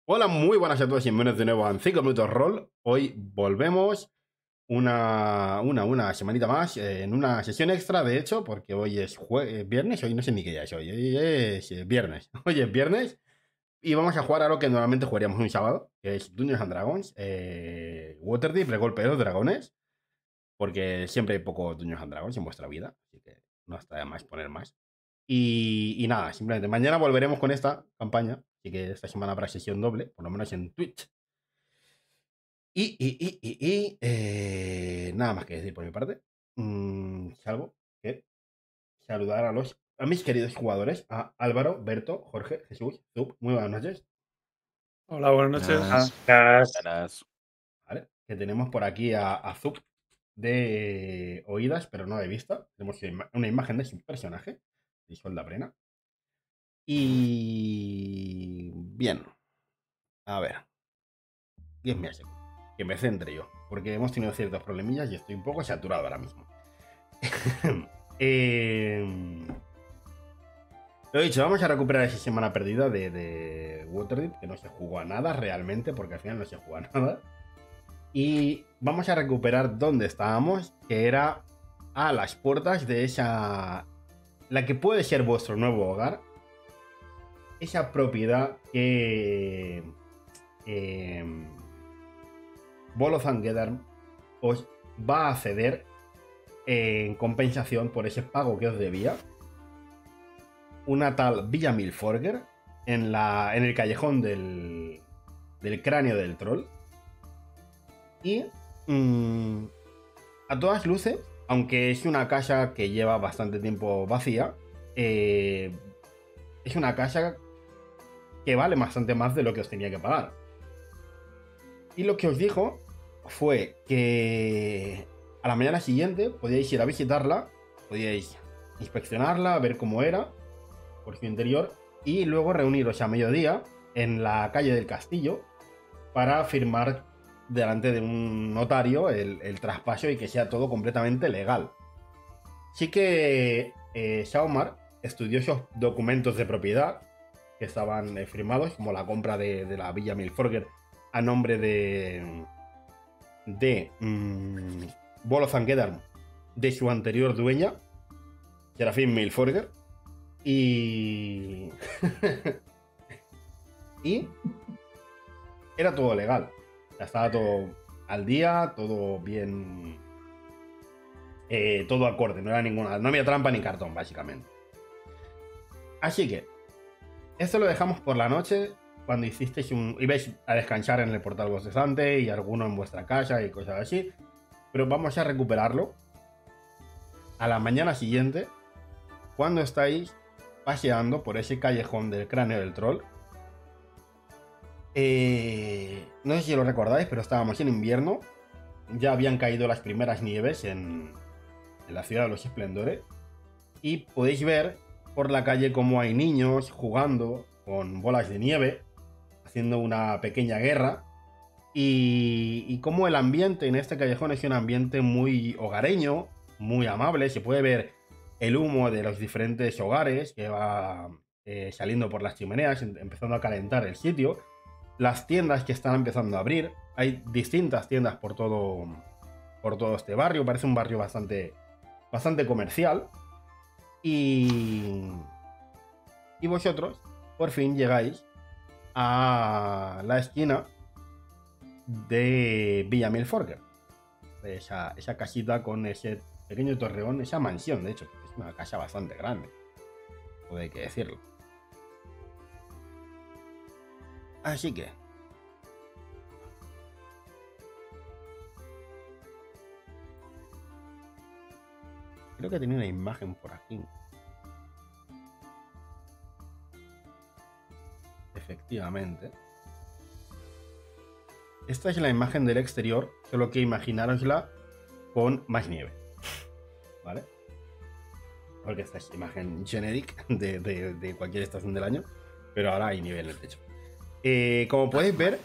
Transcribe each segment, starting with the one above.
Hola, muy buenas a todos y bienvenidos de nuevo a 5 minutos roll. Hoy volvemos una semanita más en una sesión extra, de hecho, porque hoy es viernes, hoy no sé ni qué día es hoy es viernes. Hoy es viernes y vamos a jugar a lo que normalmente jugaríamos un sábado, que es Dungeons and Dragons, Waterdeep, el golpe de los dragones, porque siempre hay poco Dungeons and Dragons en vuestra vida, así que no está de más poner más. Y nada, simplemente mañana volveremos con esta campaña, así que esta semana habrá sesión doble, por lo menos en Twitch. Nada más que decir por mi parte. Salvo que saludar a mis queridos jugadores, a Álvaro, Berto, Jorge, Jesús, Zub. Muy buenas noches. Hola, buenas noches. Buenas. ¿Vale? Que tenemos por aquí a Zub de oídas, pero no de vista. Tenemos una imagen de su personaje, Isolda Brena. Y bien. A ver. 10 meses. Que me centre yo. Porque hemos tenido ciertos problemillas y estoy un poco saturado ahora mismo. Lo dicho, vamos a recuperar esa semana perdida de Waterdeep, que no se jugó a nada realmente, porque al final no se jugó a nada. Y vamos a recuperar donde estábamos, que era a las puertas de esa... la que puede ser vuestro nuevo hogar. Esa propiedad que... Bolothan Geddarm os va a ceder en compensación por ese pago que os debía. Una tal Villa Milforger en el callejón del cráneo del troll. Y a todas luces, aunque es una casa que lleva bastante tiempo vacía, es una casa que vale bastante más de lo que os tenía que pagar. Y lo que os dijo fue que a la mañana siguiente podíais ir a visitarla, podíais inspeccionarla, ver cómo era por su interior, y luego reuniros a mediodía en la calle del Castillo para firmar delante de un notario el traspaso y que sea todo completamente legal. Sí que Shaomar estudió esos documentos de propiedad que estaban firmados, como la compra de la Villa Milforger a nombre de Bolothan Geddarm, de su anterior dueña, Serafín Milforger. Y... y era todo legal. Estaba todo al día, todo bien... todo acorde, no había trampa ni cartón, básicamente. Así que, esto lo dejamos por la noche, cuando ibais a descansar en el portal bostezante y alguno en vuestra casa y cosas así. Pero vamos a recuperarlo a la mañana siguiente, cuando estáis paseando por ese callejón del cráneo del troll. No sé si lo recordáis, pero estábamos en invierno. Ya habían caído las primeras nieves en la ciudad de los esplendores. Y podéis ver por la calle cómo hay niños jugando con bolas de nieve, haciendo una pequeña guerra. Y cómo el ambiente en este callejón es un ambiente muy hogareño, muy amable. Se puede ver el humo de los diferentes hogares que va saliendo por las chimeneas, empezando a calentar el sitio. Las tiendas que están empezando a abrir. Hay distintas tiendas por todo este barrio. Parece un barrio bastante comercial. Y vosotros, por fin, llegáis a la esquina de Villa Milforger. Esa casita con ese pequeño torreón, esa mansión, de hecho, es una casa bastante grande. Todo hay que decirlo. Así que... creo que tenía una imagen por aquí. Efectivamente. Esta es la imagen del exterior, solo que imaginárosla con más nieve. ¿Vale? Porque esta es imagen generic de cualquier estación del año, pero ahora hay nieve en el techo. Como podéis ver...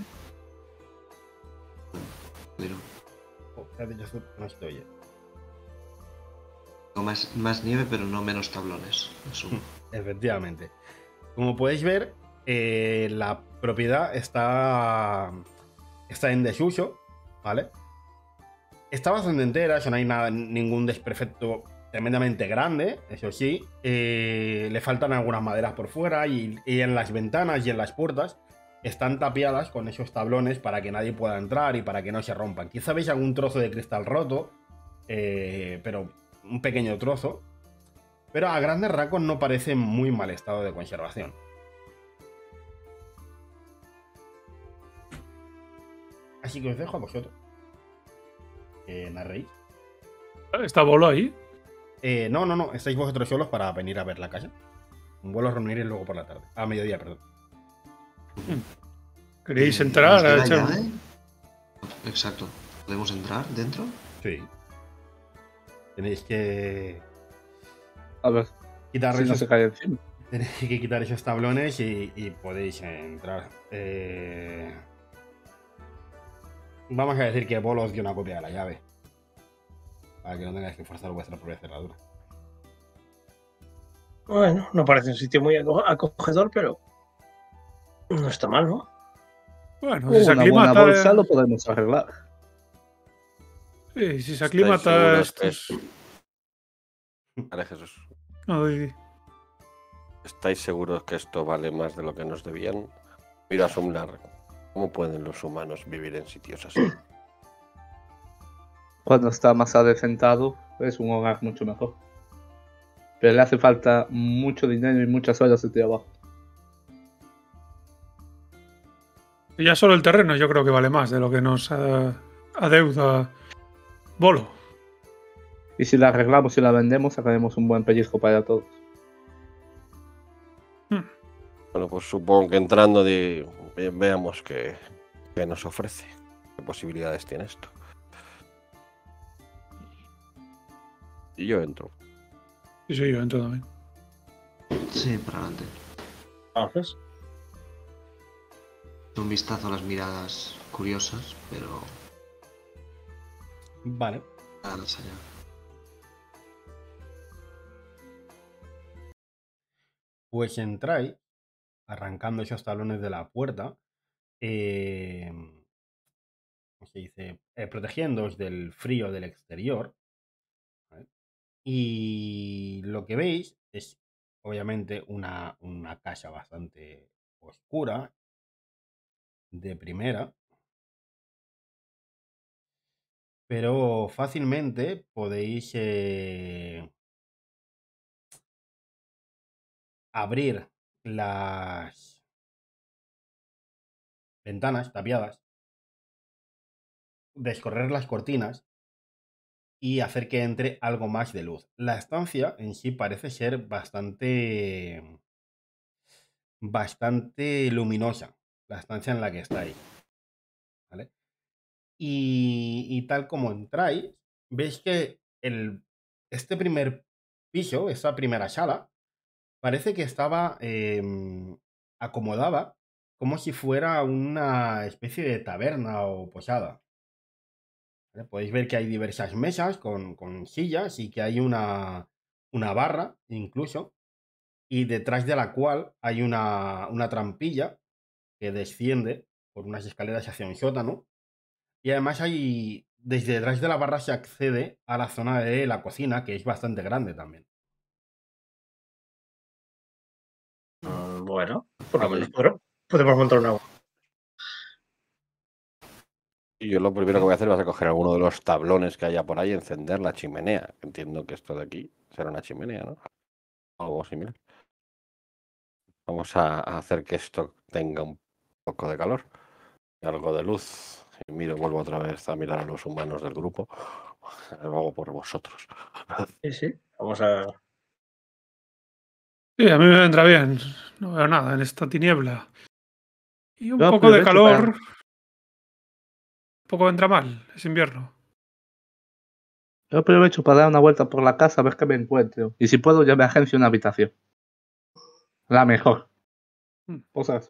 no se te oye. Más nieve, pero no menos tablones. Efectivamente. Como podéis ver, la propiedad está en desuso, ¿vale? Está bastante entera, eso no hay ningún desperfecto tremendamente grande, eso sí. Le faltan algunas maderas por fuera y en las ventanas y en las puertas están tapiadas con esos tablones para que nadie pueda entrar y para que no se rompan. Quizá veis algún trozo de cristal roto, pero un pequeño trozo. Pero a grandes rasgos no parece en muy mal estado de conservación. Así que os dejo a vosotros. Narréis. ¿Está Bolo ahí? No. Estáis vosotros solos para venir a ver la casa. Un vuelo a reuniréis luego por la tarde. A mediodía, perdón. ¿Queréis entrar? ¿Nos da la llave? Exacto. ¿Podemos entrar dentro? Sí. Tenéis que A ver, quitar si no esos, se cae encima. tenéis que quitar esos tablones y podéis entrar. Vamos a decir que Bolo os dio una copia de la llave. Para que no tengáis que forzar vuestra propia cerradura. Bueno, no parece un sitio muy acogedor, pero no está mal, ¿no? Bueno, si se Una buena aclimata. bolsa lo podemos arreglar. Sí, si se ¿Estáis aclimata. seguros Vale, Jesús. No, di. ¿Estáis seguros que esto vale más de lo que nos debían? Mira a Sumlar. ¿Cómo pueden los humanos vivir en sitios así? Cuando está más adecentado, es un hogar mucho mejor. Pero le hace falta mucho dinero y muchas horas de trabajo. Ya solo el terreno yo creo que vale más de lo que nos adeuda Bolo. Y si la arreglamos y la vendemos, sacaremos un buen pellizco para todos. Bueno, pues supongo que entrando veamos qué nos ofrece. ¿Qué posibilidades tiene esto? Y yo entro. Sí, yo entro también. Sí, para adelante. Entonces, Un vistazo a las miradas curiosas, pero Vale. nada más allá. Pues entráis, arrancando esos talones de la puerta. ¿Cómo se dice? Protegiéndoos del frío del exterior. ¿Vale? Y lo que veis es, obviamente, una casa bastante oscura, de primera, pero fácilmente podéis abrir las ventanas tapiadas, descorrer las cortinas y hacer que entre algo más de luz. La estancia en sí parece ser bastante luminosa, la estancia en la que estáis, ¿vale? Y tal como entráis, veis que este primer piso, esta primera sala, parece que estaba acomodada como si fuera una especie de taberna o posada. ¿Vale? Podéis ver que hay diversas mesas con sillas y que hay una barra incluso, y detrás de la cual hay una trampilla que desciende por unas escaleras hacia un sótano. Y además desde detrás de la barra se accede a la zona de la cocina, que es bastante grande también. bueno, por lo Vale. menos podemos montar una. Y yo lo primero que voy a hacer va a coger alguno de los tablones que haya por ahí y encender la chimenea. Entiendo que esto de aquí será una chimenea, ¿no? Algo similar. Vamos a hacer que esto tenga un poco de calor y algo de luz. Y vuelvo otra vez a mirar a los humanos del grupo. Lo hago por vosotros. Sí, vamos a. Sí, a mí me vendrá bien. No veo nada en esta tiniebla. Y un Yo poco de aprovecho calor. para- Un poco vendrá mal. Es invierno. Yo aprovecho para dar una vuelta por la casa a ver qué me encuentro. Y si puedo, ya me agencio una habitación. La mejor. Cosas.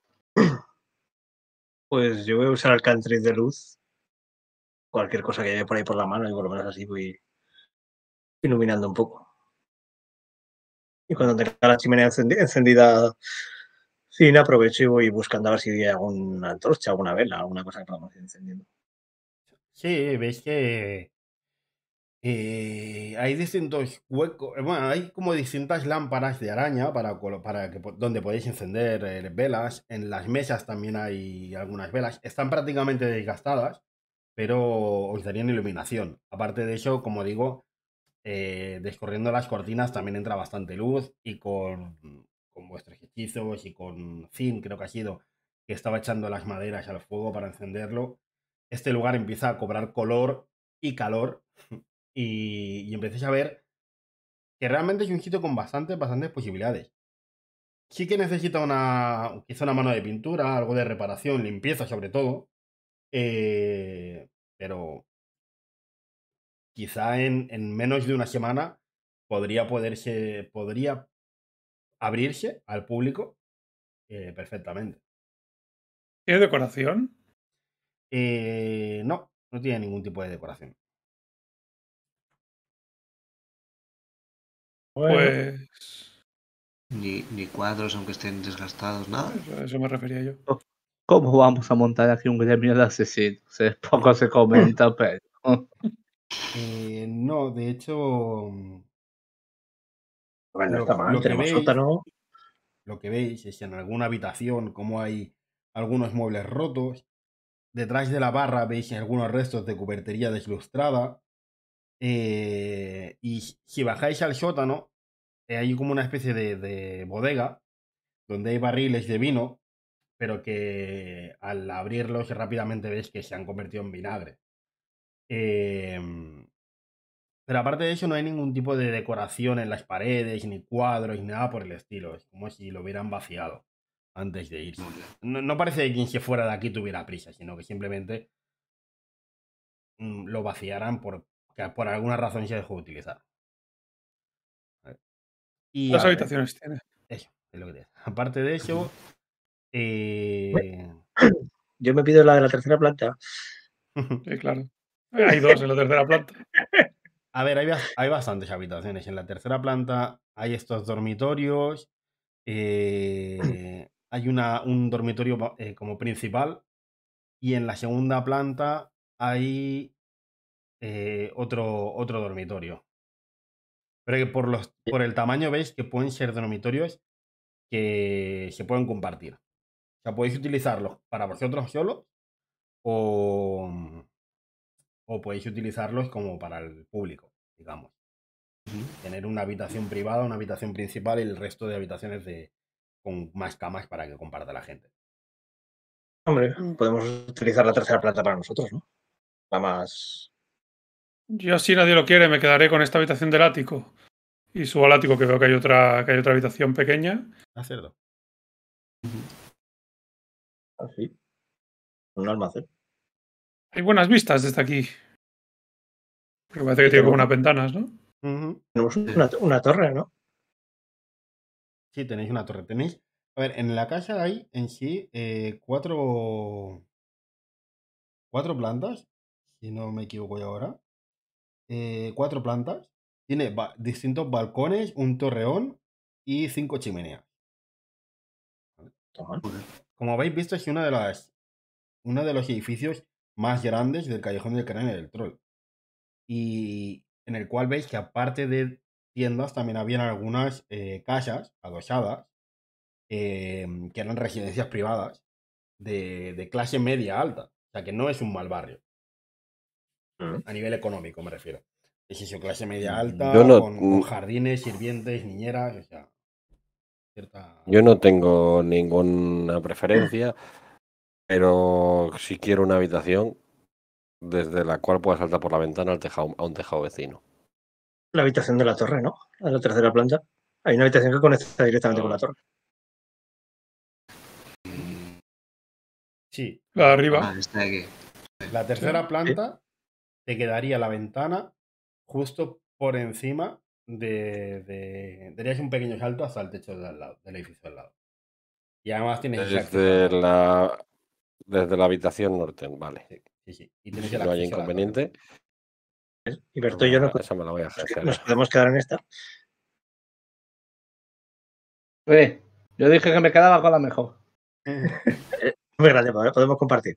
Pues yo voy a usar el cantrip de luz. Cualquier cosa que lleve por ahí por la mano y por lo menos así voy iluminando un poco. Y cuando tenga la chimenea encendida Sí, no aprovecho y voy buscando a ver si hay alguna antorcha, alguna vela, alguna cosa que podamos ir encendiendo. Sí, veis que hay distintos huecos, bueno, hay como distintas lámparas de araña donde podéis encender velas. En las mesas también hay algunas velas. Están prácticamente desgastadas, pero os darían iluminación. Aparte de eso, como digo, descorriendo las cortinas también entra bastante luz y con vuestros hechizos y con Finn, creo que ha sido, que estaba echando las maderas al fuego para encenderlo, este lugar empieza a cobrar color y calor y empecéis a ver que realmente es un sitio con bastantes posibilidades. Sí que necesita quizá una mano de pintura, algo de reparación, limpieza sobre todo, pero quizá en menos de una semana podría abrirse al público perfectamente. ¿Tiene decoración? No tiene ningún tipo de decoración. Bueno, Pues Ni cuadros, aunque estén desgastados, nada. a eso me refería yo. ¿Cómo vamos a montar aquí un gremio de asesinos? Poco se comenta, pero... No, de hecho, bueno, no lo, está mal, lo que tenemos veis, sótano. lo que veis es que en alguna habitación, como hay algunos muebles rotos, detrás de la barra veis algunos restos de cubertería deslustrada. Y si bajáis al sótano, hay como una especie de bodega donde hay barriles de vino, pero que al abrirlos rápidamente veis que se han convertido en vinagre. Pero aparte de eso, no hay ningún tipo de decoración en las paredes, ni cuadros, ni nada por el estilo. Es como si lo hubieran vaciado antes de irse. Muy bien. No parece que quien se fuera de aquí tuviera prisa, sino que simplemente lo vaciaran que por alguna razón se dejó de utilizar. Y ¿Cuántas a ver, habitaciones tiene? eso es lo que te digo. Aparte de eso, Yo me pido la de la tercera planta. Sí, claro. Hay dos en la tercera planta. a ver, hay bastantes habitaciones. En la tercera planta hay estos dormitorios. Hay un dormitorio como principal. Y en la segunda planta hay otro dormitorio. Pero que por el tamaño veis que pueden ser dormitorios que se pueden compartir. O sea, podéis utilizarlos para vosotros solos o podéis utilizarlos como para el público, digamos. Tener una habitación privada, una habitación principal y el resto de habitaciones con más camas para que comparta la gente. Hombre, podemos utilizar la tercera planta para nosotros, ¿no? La más... Yo, si nadie lo quiere, me quedaré con esta habitación del ático. Y subo al ático, que veo que hay otra habitación pequeña. Cerdo. Así. Un almacén. Hay buenas vistas desde aquí. Porque parece que Sí, tiene como tenemos- unas ventanas, ¿no? Tenemos una torre, ¿no? Sí, tenéis una torre. Tenéis. A ver, en la casa hay en sí cuatro plantas, si no me equivoco yo ahora. 4 plantas. Tiene distintos balcones, un torreón y 5 chimeneas. Toma. Como habéis visto, es uno de los edificios más grandes del Callejón del Cráneo del Troll. Y en el cual veis que aparte de tiendas también habían algunas casas adosadas que eran residencias privadas de clase media alta. O sea que no es un mal barrio. A nivel económico me refiero. Es eso, clase media alta, Yo no- con jardines, sirvientes, niñeras, o sea, cierta... Yo no tengo ninguna preferencia, pero sí quiero una habitación desde la cual pueda saltar por la ventana a un tejado vecino. La habitación de la torre, ¿no? A la tercera planta. Hay una habitación que conecta directamente con la torre. Sí, La de arriba. Ah, esta de aquí. la tercera planta te quedaría la ventana justo por encima darías un pequeño salto hasta el techo del edificio al lado. Y además tienes ese acceso al lado. Desde la habitación norte, vale. Sí. Y tienes Si el no hay acceso a la torre. inconveniente, Y Berto y yo esa me la voy a nos gestionar. podemos quedar en esta. Yo dije que me quedaba con la mejor. Muy grande, podemos compartir.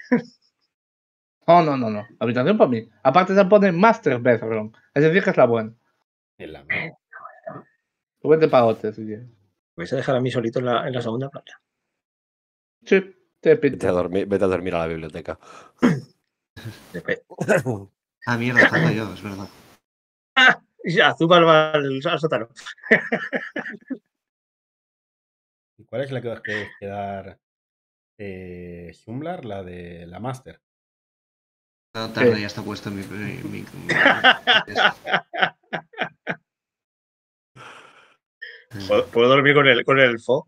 No. Habitación para mí. Aparte se pone Master Bedroom. Es decir, que es la buena. En la mía. Tú vete para otra si quieres. Vais a dejar a mí solito en la segunda planta. Sí, te Vete a pinto. dormir a la biblioteca. Ah, mierda, falta yo, es verdad. Ya, Zubal va al sótano. ¿Y cuál es la que os queréis quedar? Shumlar, la de la Master. No tarde, ya está puesto en mi ¿Puedo dormir con el FO?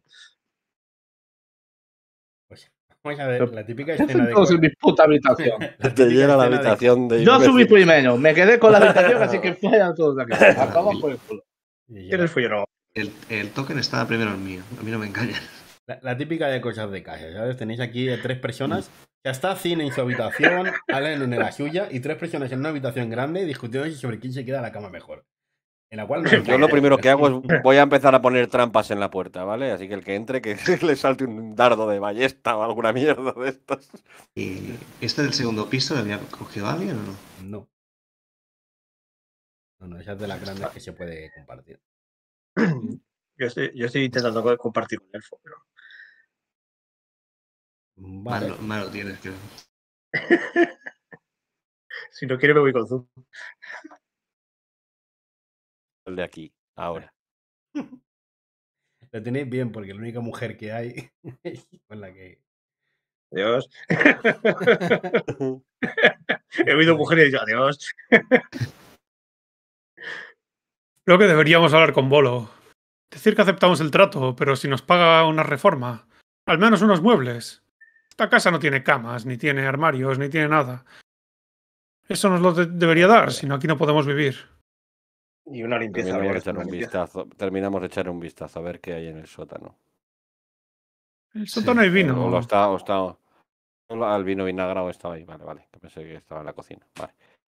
Pues vamos a ver, la típica escena Hacen de. todos en mi puta habitación. La Te típica llena la escena de- habitación de Yo subí imbéciles. primero, me quedé con la habitación, así que vayan todos aquí. Acabamos por el culo. y ¿Quieres ya. fui yo no? El token estaba primero el mío. A mí no me engañan. La típica de cosas de casa, ¿sabes? Tenéis aquí 3 personas. Ya está Cine en su habitación, Alan en la suya, y 3 personas en una habitación grande discutiendo sobre quién se queda en la cama mejor. En la cual no Yo lo primero que hago es voy a empezar a poner trampas en la puerta, ¿vale? Así que el que entre, que le salte un dardo de ballesta o alguna mierda de estas. ¿Y este del segundo piso lo había cogido alguien o no? No. No, esa es de las grandes que se puede compartir. Yo estoy intentando compartir con el FO, pero... Vale. Malo tienes, creo. Si no quiere me voy con Zoom. El de aquí, ahora. Lo tenéis bien porque la única mujer que hay con la que. Adiós. He oído mujeres y he dicho adiós. Creo que deberíamos hablar con Bolo. Decir que aceptamos el trato, pero si nos paga una reforma, al menos unos muebles. Esta casa no tiene camas, ni tiene armarios, ni tiene nada. Eso nos lo debería dar, si no aquí no podemos vivir. Y una limpieza. Terminamos habría de que echar hacer un una limpieza. vistazo. Terminamos de echar un vistazo a ver qué hay en el sótano. El sótano hay vino. O está. El vino vinagrado estaba ahí. Vale. Que pensé que estaba en la cocina. Vale.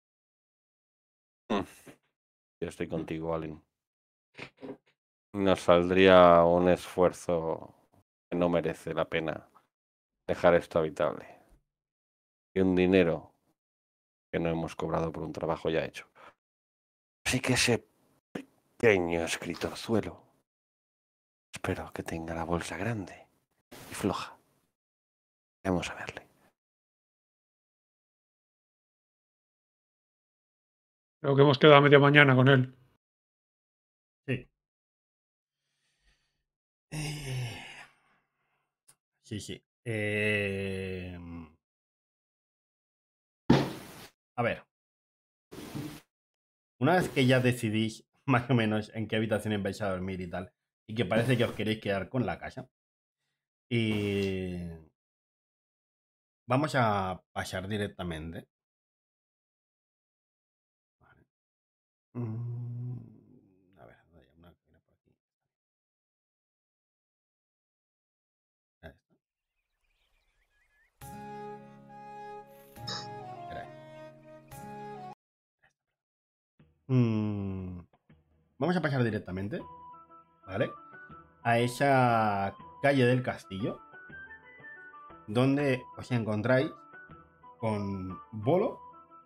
Yo estoy contigo, Alin. Nos saldría un esfuerzo que no merece la pena dejar esto habitable. Y un dinero que no hemos cobrado por un trabajo ya hecho. Así que ese pequeño escritorzuelo, espero que tenga la bolsa grande y floja. Vamos a verle. Creo que hemos quedado a media mañana con él. Sí. Sí. A ver. Una vez que ya decidís más o menos en qué habitación vais a dormir y tal, y que parece que os queréis quedar con la casa, y vamos a pasar directamente. Vale. A ver, hay una por aquí. Ahí está. Espera ahí. Vamos a pasar directamente, ¿vale? A esa calle del castillo, donde os encontráis con Bolo,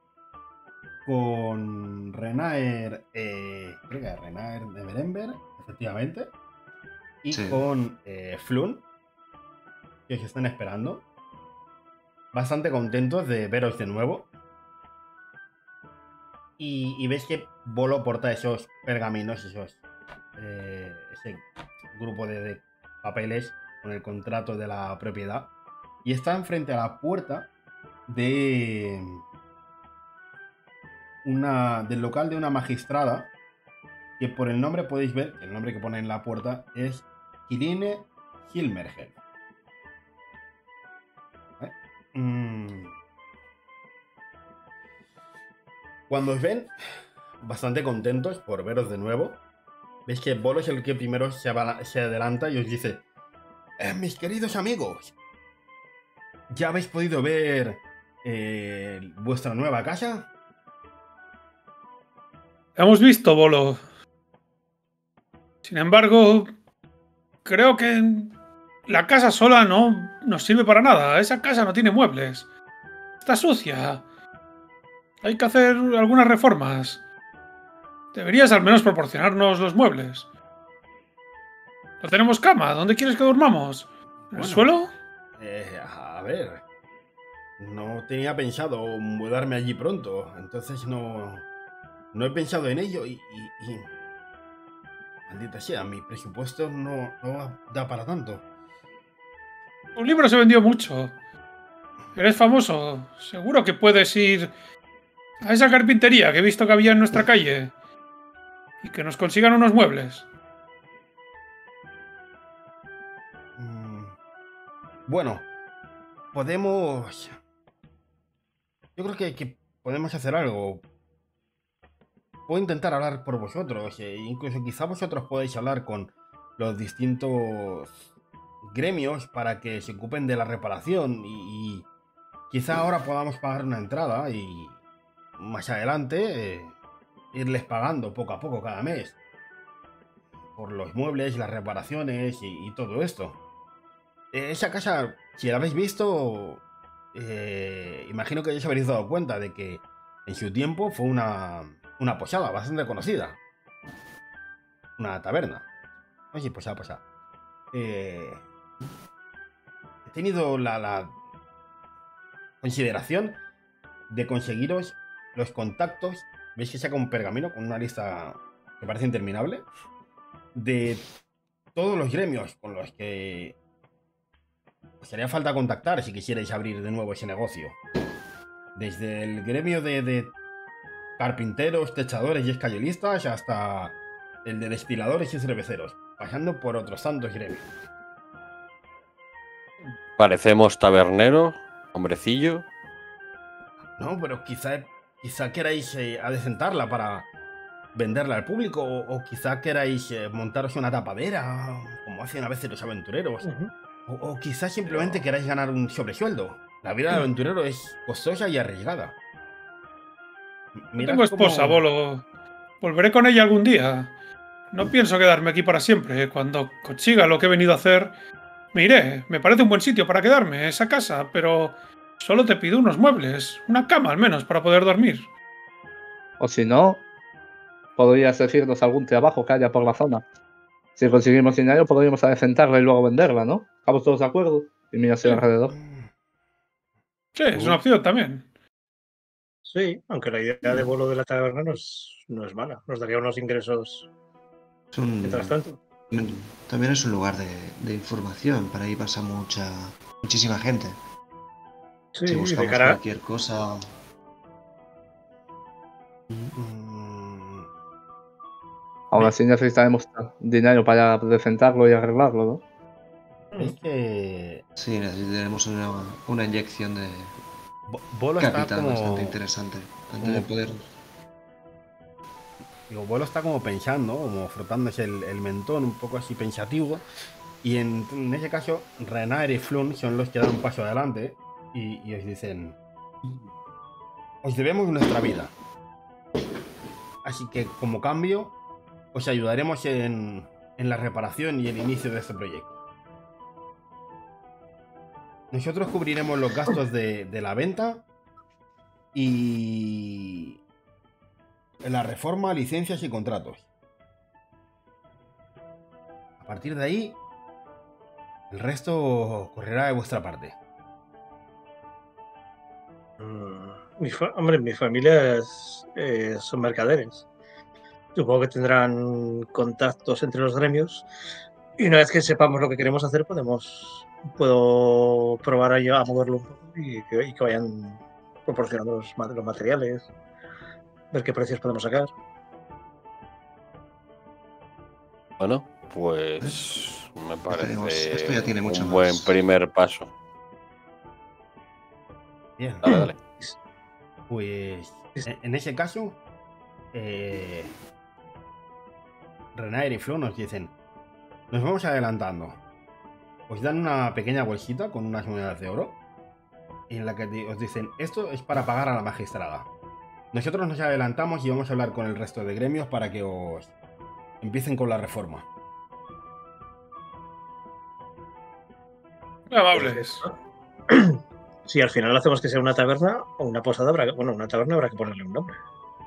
con Renaer, creo que es Renaer de Berenber, efectivamente, y Sí. con Flun, que os están esperando. Bastante contentos de veros de nuevo. Y veis que Bolo porta esos pergaminos, ese grupo de papeles con el contrato de la propiedad. Y está enfrente a la puerta del local de una magistrada, que por el nombre podéis ver, el nombre que pone en la puerta es Irine Hilmerger. Cuando os ven, bastante contentos por veros de nuevo, veis que Bolo es el que primero se adelanta y os dice: mis queridos amigos, ¿ya habéis podido ver vuestra nueva casa? Hemos visto, Bolo. Sin embargo, creo que la casa sola no nos sirve para nada. Esa casa no tiene muebles. Está sucia. Hay que hacer algunas reformas. Deberías al menos proporcionarnos los muebles. No tenemos cama. ¿Dónde quieres que durmamos? ¿En el Bueno. suelo? A ver. No tenía pensado mudarme allí pronto. Entonces no he pensado en ello y maldita sea, mi presupuesto no da para tanto. Tu libro se vendió mucho. Eres famoso. Seguro que puedes ir a esa carpintería que he visto que había en nuestra calle y que nos consigan unos muebles. Bueno, podemos... Yo creo que podemos hacer algo. Puedo intentar hablar por vosotros. Incluso quizá vosotros podéis hablar con los distintos gremios para que se ocupen de la reparación y quizá ahora podamos pagar una entrada y más adelante irles pagando poco a poco cada mes por los muebles, las reparaciones y todo esto. Esa casa, si la habéis visto, imagino que ya os habréis dado cuenta de que en su tiempo fue una posada bastante conocida. Una taberna. No sé si posada. He tenido la consideración de conseguiros los contactos. ¿Veis que saca un pergamino con una lista que parece interminable? De todos los gremios con los que os haría falta contactar si quisierais abrir de nuevo ese negocio. Desde el gremio de carpinteros, techadores y escayolistas hasta el de destiladores y cerveceros, pasando por otros tantos gremios. Parecemos tabernero, hombrecillo. No, pero quizá queráis adecentarla para venderla al público o quizá queráis montaros una tapadera, como hacen a veces los aventureros. O quizás simplemente queráis ganar un sobresueldo. La vida del aventurero es costosa y arriesgada. Yo tengo esposa, Bolo. Volveré con ella algún día. No pienso quedarme aquí para siempre. Cuando consiga lo que he venido a hacer, me iré. Me parece un buen sitio para quedarme, esa casa, pero solo te pido unos muebles, una cama al menos para poder dormir. O si no, podrías decirnos algún trabajo que haya por la zona. Si conseguimos dinero, podríamos adecentarla y luego venderla, ¿no? ¿Estamos todos de acuerdo? Y mira hacia alrededor. Sí, es una opción también. Sí, aunque la idea de Bolo de la taberna no es mala. Nos daría unos ingresos mientras tanto. También es un lugar de información. Para ahí pasa muchísima gente. Sí, Si de buscamos cara cualquier cosa. Aún así necesitaremos dinero para adecentarlo y arreglarlo, ¿no? Es que Sí, necesitaremos una inyección de Bolo está capital como... bastante interesante antes de poder. Digo, Bolo está como pensando, como frotándose el mentón, un poco así pensativo. Y en ese caso, Renaer y Flun son los que dan un paso adelante y os dicen: os debemos nuestra vida. Así que, como cambio, os ayudaremos en la reparación y el inicio de este proyecto. Nosotros cubriremos los gastos de la venta y la reforma, licencias y contratos. A partir de ahí, el resto correrá de vuestra parte. Hombre, mi familia son mercaderes. Supongo que tendrán contactos entre los gremios. Y una vez que sepamos lo que queremos hacer, puedo probar a moverlo un poco y que vayan proporcionando los materiales, ver qué precios podemos sacar. Bueno, pues me parece Esto ya tiene mucho un más. buen primer paso. Bien. Dale. Pues en ese caso, Renaer y Flo nos dicen: nos vamos adelantando. Os dan una pequeña bolsita con unas monedas de oro en la que os dicen: esto es para pagar a la magistrada. Nosotros nos adelantamos y vamos a hablar con el resto de gremios para que os empiecen con la reforma. Muy amables. Si al final hacemos que sea una taberna o una posada, una taberna habrá que ponerle un nombre.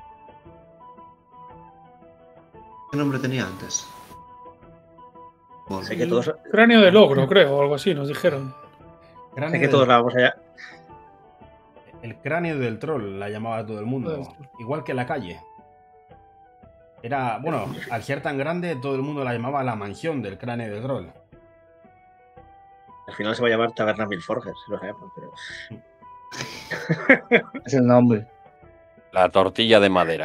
¿Qué nombre tenía antes? Sé que todos, Cráneo de logro, creo, o algo así, nos dijeron. Cráneo sé que del- todos la vamos allá. El cráneo del troll la llamaba todo el mundo. Igual que la calle. Era, bueno, al ser tan grande, todo el mundo la llamaba la mansión del cráneo del troll. Al final se va a llamar Taberna Milforges, si lo sabemos, pero Es el nombre. La tortilla de madera.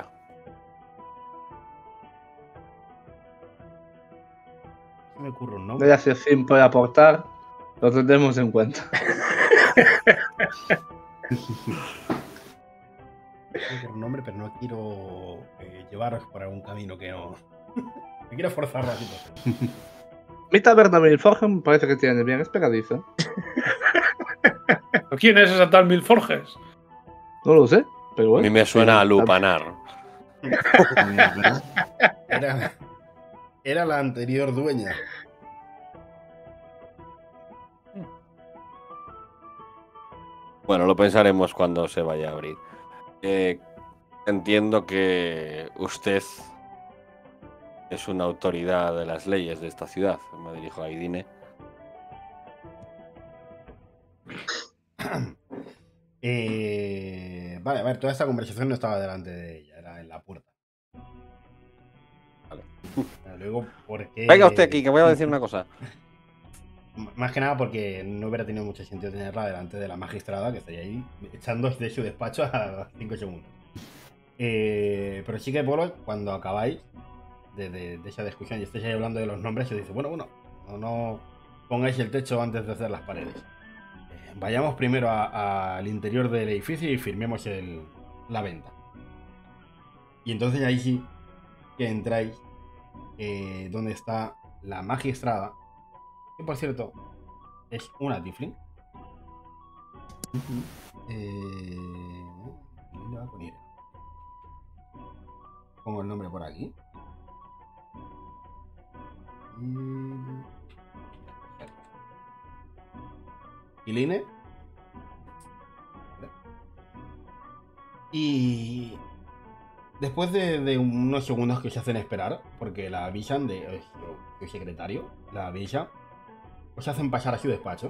Se me ocurre un nombre. Gracias, Finn, por aportar. Lo tendremos en cuenta. Se me ocurre un nombre, pero no quiero llevaros por algún camino que no. Me quiero forzar la situación. Mi taberna Milforgen me parece que tiene bien esperadizo. ¿Pero quién es esa tal Milforges? No lo sé, pero A bueno. mí me suena a lupanar. También es verdad. Era la anterior dueña. Bueno, lo pensaremos cuando se vaya a abrir. Entiendo que usted es una autoridad de las leyes de esta ciudad. Me dirijo a Idine. Vale, a ver, toda esta conversación no estaba delante de ella, era en la puerta. Vale. Luego, porque. Venga usted aquí, que voy a decir una cosa. Más que nada porque no hubiera tenido mucho sentido tenerla delante de la magistrada que estaría ahí echando de su despacho a 5 segundos. Pero sí que, Polo, cuando acabáis de esa discusión y estéis ahí hablando de los nombres, os dice: bueno, no pongáis el techo antes de hacer las paredes. Vayamos primero al interior del edificio y firmemos la venta. Y entonces ahí sí que entráis donde está la magistrada, que por cierto es una tiefling. ¿Dónde va a poner? Pongo el nombre por aquí. Iline. Y después de unos segundos que se hacen esperar, porque la avisan de su secretario, la avisa, os hacen pasar a su despacho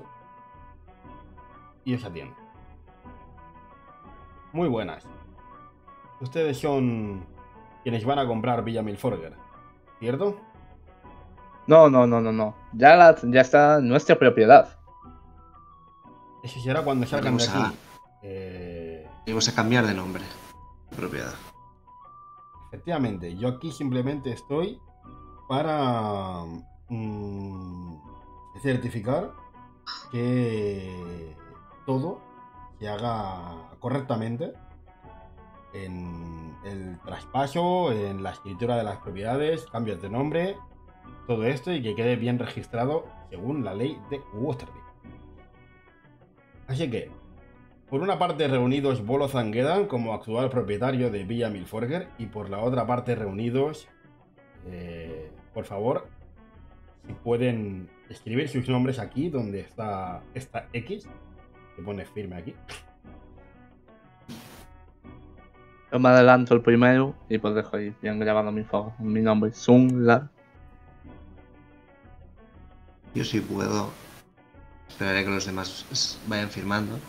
y os atienden. Muy buenas. Ustedes son quienes van a comprar Villa Milforger, ¿cierto? No. Ya está en nuestra propiedad. Eso será cuando salgan de Vamos a- aquí. Vamos a cambiar de nombre. Propiedad. Efectivamente, yo aquí simplemente estoy para certificar que todo se haga correctamente en el traspaso, en la escritura de las propiedades, cambios de nombre, todo esto, y que quede bien registrado según la ley de Waterdeep. Así que, por una parte reunidos Bolo Zangedan como actual propietario de Villa Milforger, y por la otra parte reunidos, por favor, si pueden escribir sus nombres aquí donde está esta X, que pone firme aquí. Yo me adelanto el primero y pues dejo ahí bien grabado mi nombre. Sunlar. Yo sí puedo. Esperaré que los demás vayan firmando.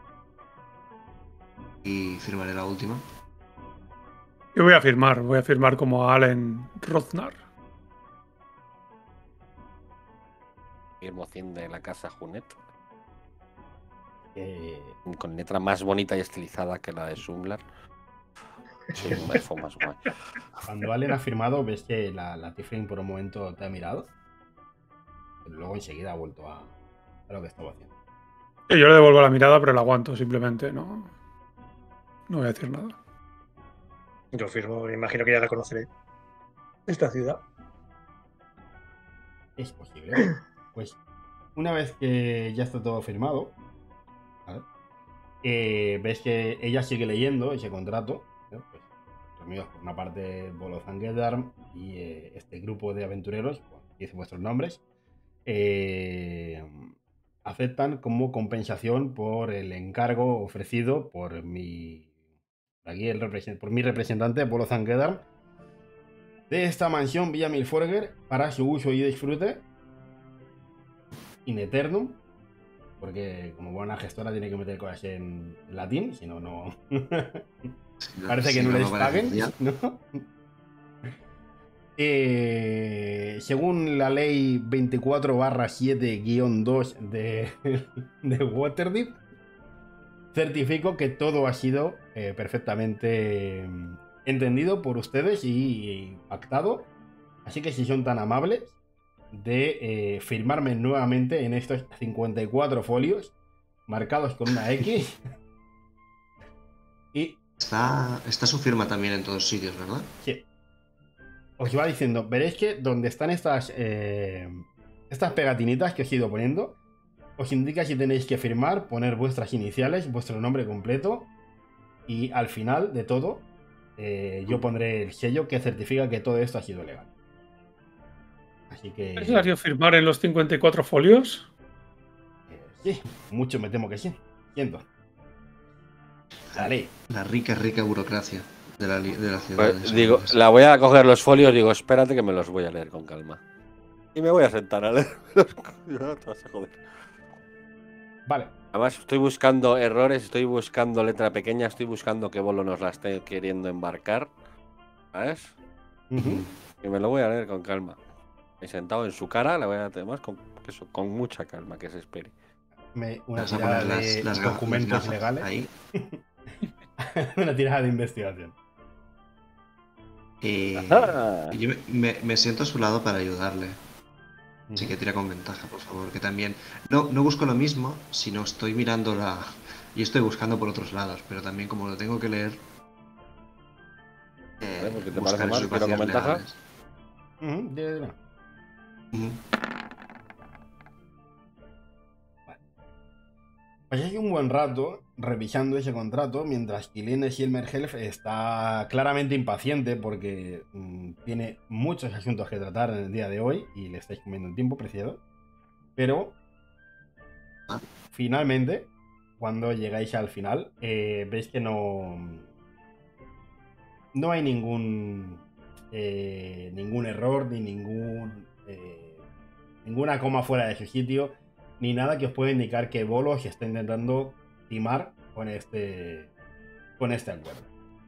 Y firmaré la última. Yo voy a firmar como Allen Rothnar. Firmo 100 de la casa Junet. Eh, Con letra más bonita y estilizada que la de Sumlar. Sí, un elfo más guay. Cuando Allen ha firmado, ves que la Tiefling por un momento te ha mirado, pero luego enseguida ha vuelto a lo que estaba haciendo. Yo le devuelvo la mirada, pero la aguanto simplemente, no voy a decir nada. Yo firmo, me imagino que ya la conoceré. Esta ciudad. Es posible. Pues una vez que ya está todo firmado, ¿vale? Ves que ella sigue leyendo ese contrato, ¿no? Pues, reunidos por una parte Bolo Zangedarm y este grupo de aventureros, bueno, dice vuestros nombres. aceptan como compensación por el encargo ofrecido por mi representante, Polo Zanquedar, de esta mansión Villa Milforger para su uso y disfrute in eternum, porque como buena gestora tiene que meter cosas en latín, si no, no. Parece que no les paguen, ¿no? Según la ley 24/7-2 de Waterdeep, certifico que todo ha sido perfectamente entendido por ustedes y pactado. Así que si son tan amables de firmarme nuevamente en estos 54 folios marcados con una X. Y Está su firma también en todos sitios, ¿verdad? sí. Os va diciendo, veréis que donde están estas pegatinitas que os he ido poniendo, os indica si tenéis que firmar, poner vuestras iniciales, vuestro nombre completo, y al final de todo yo pondré el sello que certifica que todo esto ha sido legal. Así que... ¿Es necesario firmar en los 54 folios? sí, mucho me temo que sí. Siento. La ley. La rica burocracia de la ciudad. Pues, digo, la voy a coger los folios, digo, espérate que me los voy a leer con calma. Y me voy a sentar a leer. Te vas a joder. Vale. Además, estoy buscando errores, estoy buscando letra pequeña, estoy buscando que Bolo nos la esté queriendo embarcar. ¿Sabes? Y me lo voy a leer con calma. He sentado en su cara, la voy a además con mucha calma, que se espere. Una tirada de documentos legales. Ahí. Una tirada de investigación. Yo me siento a su lado para ayudarle. Así que tira con ventaja, por favor. Que también. No busco lo mismo, sino estoy mirando y estoy buscando por otros lados. Pero también, como lo tengo que leer. ¿Porque te parece mal? ¿Tira con ventaja? Pasáis un buen rato revisando ese contrato, mientras Kilene Silmerhelf está claramente impaciente porque tiene muchos asuntos que tratar en el día de hoy y le estáis comiendo el tiempo preciado. Pero finalmente, cuando llegáis al final, veis que no hay ningún error ni ninguna coma fuera de su sitio, ni nada que os pueda indicar que Bolo se está intentando timar con este acuerdo.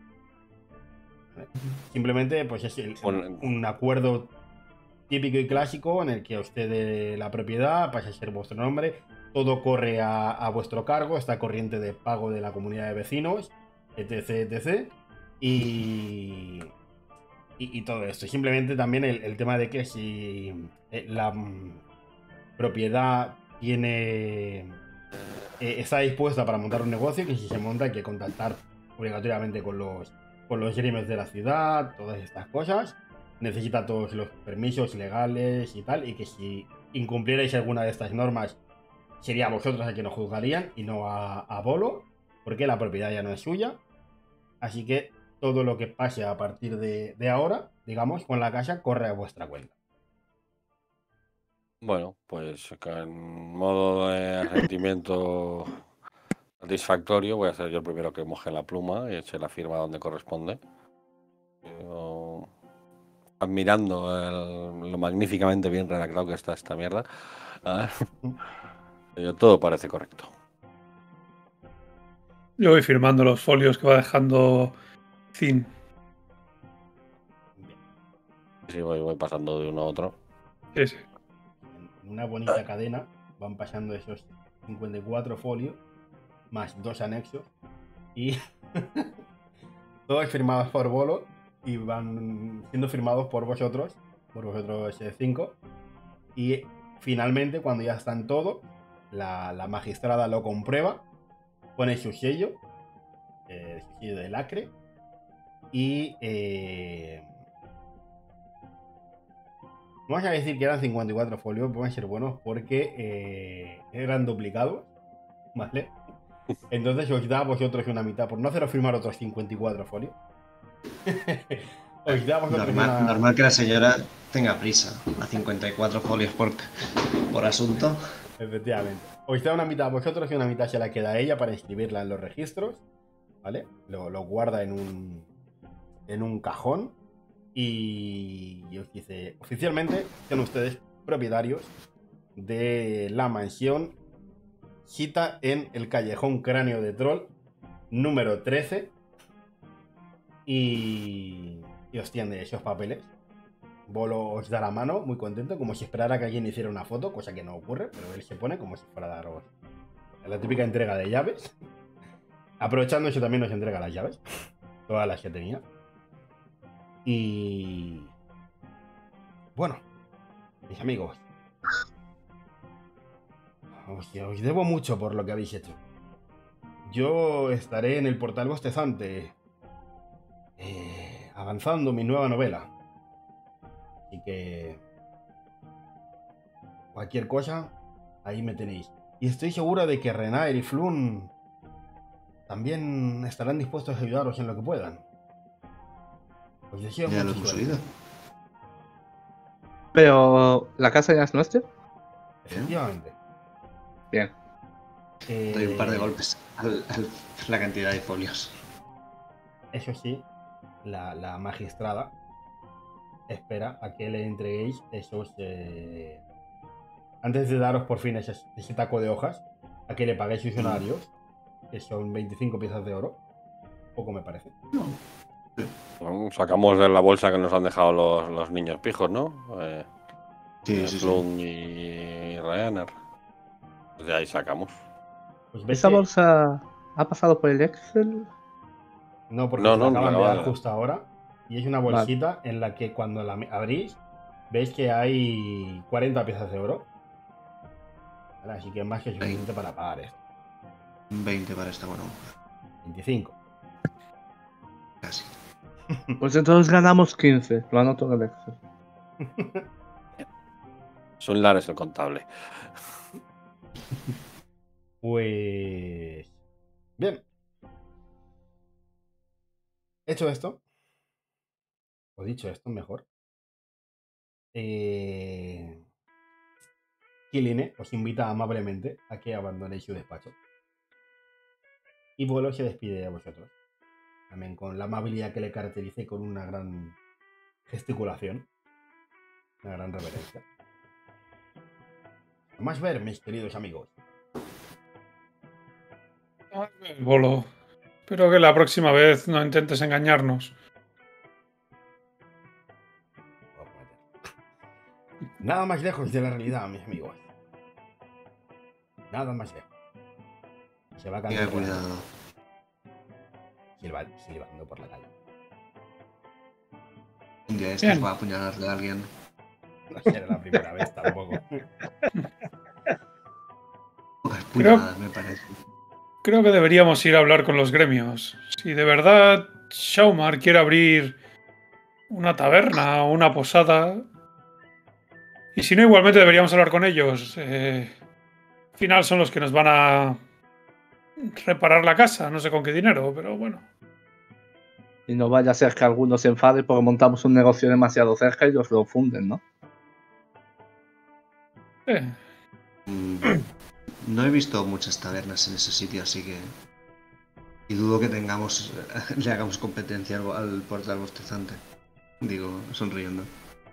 Simplemente pues es un acuerdo típico y clásico en el que usted de la propiedad pasa a ser vuestro nombre, todo corre a vuestro cargo, está corriente de pago de la comunidad de vecinos, etc. Y todo esto. Simplemente también el tema de que si la propiedad está dispuesta para montar un negocio, que si se monta hay que contactar obligatoriamente con los gremios de la ciudad, todas estas cosas. Necesita todos los permisos legales y tal, y que si incumplierais alguna de estas normas sería a vosotros a quien os juzgarían y no a Bolo, porque la propiedad ya no es suya. Así que todo lo que pase a partir de ahora, digamos, con la casa, corre a vuestra cuenta. Bueno, pues en modo de arrepentimiento satisfactorio voy a ser yo el primero que moje la pluma y eche la firma donde corresponde. Admirando lo magníficamente bien redactado que está esta mierda. Todo parece correcto. Yo voy firmando los folios que va dejando Zin. Sí, voy pasando de uno a otro. Sí. En una bonita cadena van pasando esos 54 folios más 2 anexos y todos firmados por Bolo y van siendo firmados por vosotros 5, y finalmente cuando ya están todos la magistrada lo comprueba, pone su sello, su sello de lacre, y vamos a decir que eran 54 folios, pueden ser buenos porque eran duplicados, ¿vale? Entonces os da a vosotros una mitad, por no haceros firmar otros 54 folios. Os da a vosotros normal que la señora tenga prisa, a 54 folios por asunto. Efectivamente. Os da una mitad a vosotros y una mitad se la queda a ella para inscribirla en los registros. ¿Vale? Lo guarda en un cajón. Y os dice, oficialmente son ustedes propietarios de la mansión Gita en el callejón Cráneo de Troll, número 13. Y os tiende esos papeles. Bolo os da la mano, muy contento, como si esperara que alguien hiciera una foto, cosa que no ocurre, pero él se pone como si fuera a daros la típica entrega de llaves. Aprovechando eso también nos entrega las llaves, todas las que tenía. Y... bueno, mis amigos, os debo mucho por lo que habéis hecho. Yo estaré en el portal bostezante avanzando mi nueva novela. Así que... cualquier cosa, ahí me tenéis. Y estoy seguro de que Renaer y Flun también estarán dispuestos a ayudaros en lo que puedan. Os deseo Ya lo mucha hemos suerte. oído. Pero la casa ya es nuestra. Efectivamente. Bien. Doy un par de golpes a la cantidad de folios. Eso sí, la magistrada espera a que le entreguéis esos... antes de daros por fin ese taco de hojas, a que le paguéis sus honorios, que son 25 piezas de oro. Poco me parece. Bueno, sacamos de la bolsa que nos han dejado los niños pijos, ¿no? Sí, sí, sí. Plum y Ryanair. Pues de ahí sacamos. Pues ves ¿Esa que- bolsa ha pasado por el Excel? No, porque No, te la no, acaban la de acaban dar de- justo ahora. Y es una bolsita en la que cuando la abrís, veis que hay 40 piezas de oro. Vale, así que es más que suficiente para pagar esto. 20 para esta buena mujer. 25. Casi. Pues entonces ganamos 15. Lo anoto en el Excel. Son Lares el contable. Pues... bien. Hecho esto, o dicho esto mejor, Kiline os invita amablemente a que abandonéis su despacho. Y Bolo se despide de vosotros. También con la amabilidad que le caracteriza y con una gran gesticulación. Una gran reverencia. A más ver, mis queridos amigos. Bolo. Espero que la próxima vez no intentes engañarnos. Voy a prometer. Nada más lejos de la realidad, mis amigos. Nada más lejos. Se va a Tenga cantar cuidado. silbando por la calle. Un día de estos Bien. va a apuñalarle a alguien. No será la primera vez tampoco. Pocas puñaladas, me parece. Creo que deberíamos ir a hablar con los gremios. Si de verdad Shaumar quiere abrir una taberna o una posada. Y si no, igualmente deberíamos hablar con ellos. Al final son los que nos van a reparar la casa. No sé con qué dinero, pero bueno. Y no vaya a ser que alguno se enfade porque montamos un negocio demasiado cerca y ellos lo funden, ¿no? No he visto muchas tabernas en ese sitio, así que... y dudo que tengamos... le hagamos competencia al portal bostezante. Digo, sonriendo.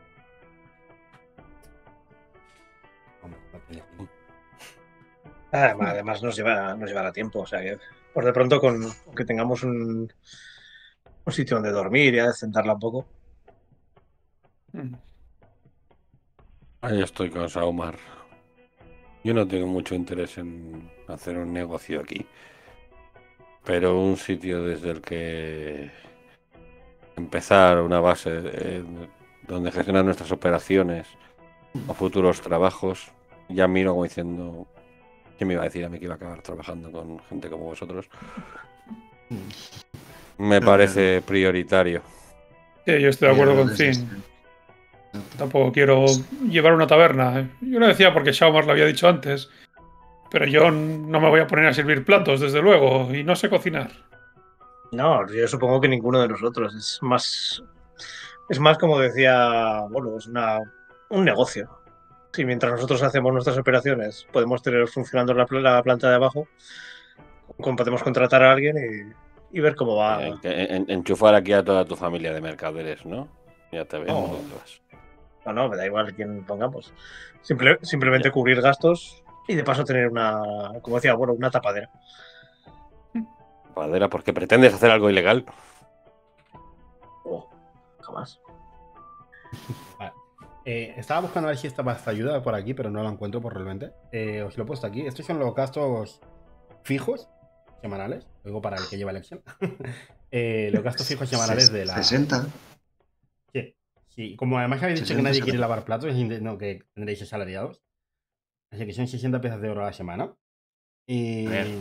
Hombre, no tiene pinta. Además nos llevará tiempo, o sea que por de pronto con que tengamos un sitio donde dormir y a descentarla un poco. Ahí estoy con Saumar. Yo no tengo mucho interés en hacer un negocio aquí. Pero un sitio desde el que empezar una base donde gestionar nuestras operaciones o futuros trabajos. Ya miro como diciendo... ¿Quién me iba a decir a mí que iba a acabar trabajando con gente como vosotros? Me parece prioritario. Sí, yo estoy de acuerdo con Desde Zin. este- Tampoco quiero llevar una taberna. Yo lo decía porque Shaumar lo había dicho antes. Pero yo no me voy a poner a servir platos, desde luego. Y no sé cocinar. No, yo supongo que ninguno de nosotros. Es más como decía, bueno, es un negocio. Si mientras nosotros hacemos nuestras operaciones podemos tener funcionando la planta de abajo, podemos contratar a alguien y ver cómo va. Enchufar aquí a toda tu familia de mercaderes, ¿no? Ya te veo. No. ¿por dónde vas? No, me da igual quién pongamos. Simplemente Ya. cubrir gastos y de paso tener una, como decía, bueno, una tapadera. Padera, ¿por qué pretendes hacer algo ilegal? Oh, jamás. Vale. Estaba buscando a ver si estaba esta ayuda por aquí, pero no la encuentro probablemente. Os lo he puesto aquí. Estos son los gastos fijos semanales. Luego para el que lleva elección. Los gastos fijos semanales de la. 60. Sí, sí. Como además habéis dicho que 60, nadie quiere 70. lavar platos, no, que tendréis asalariados. Así que son 60 piezas de oro a la semana. A ver.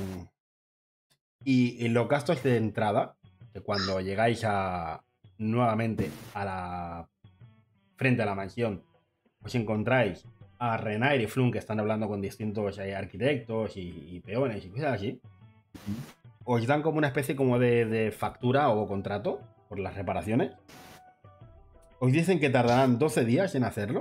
Y los gastos de entrada, que cuando llegáis nuevamente a la frente a la mansión, os encontráis a Renair y Flun, que están hablando con distintos arquitectos y peones y cosas así. Os dan como una especie como de factura o contrato por las reparaciones. Os dicen que tardarán 12 días en hacerlo.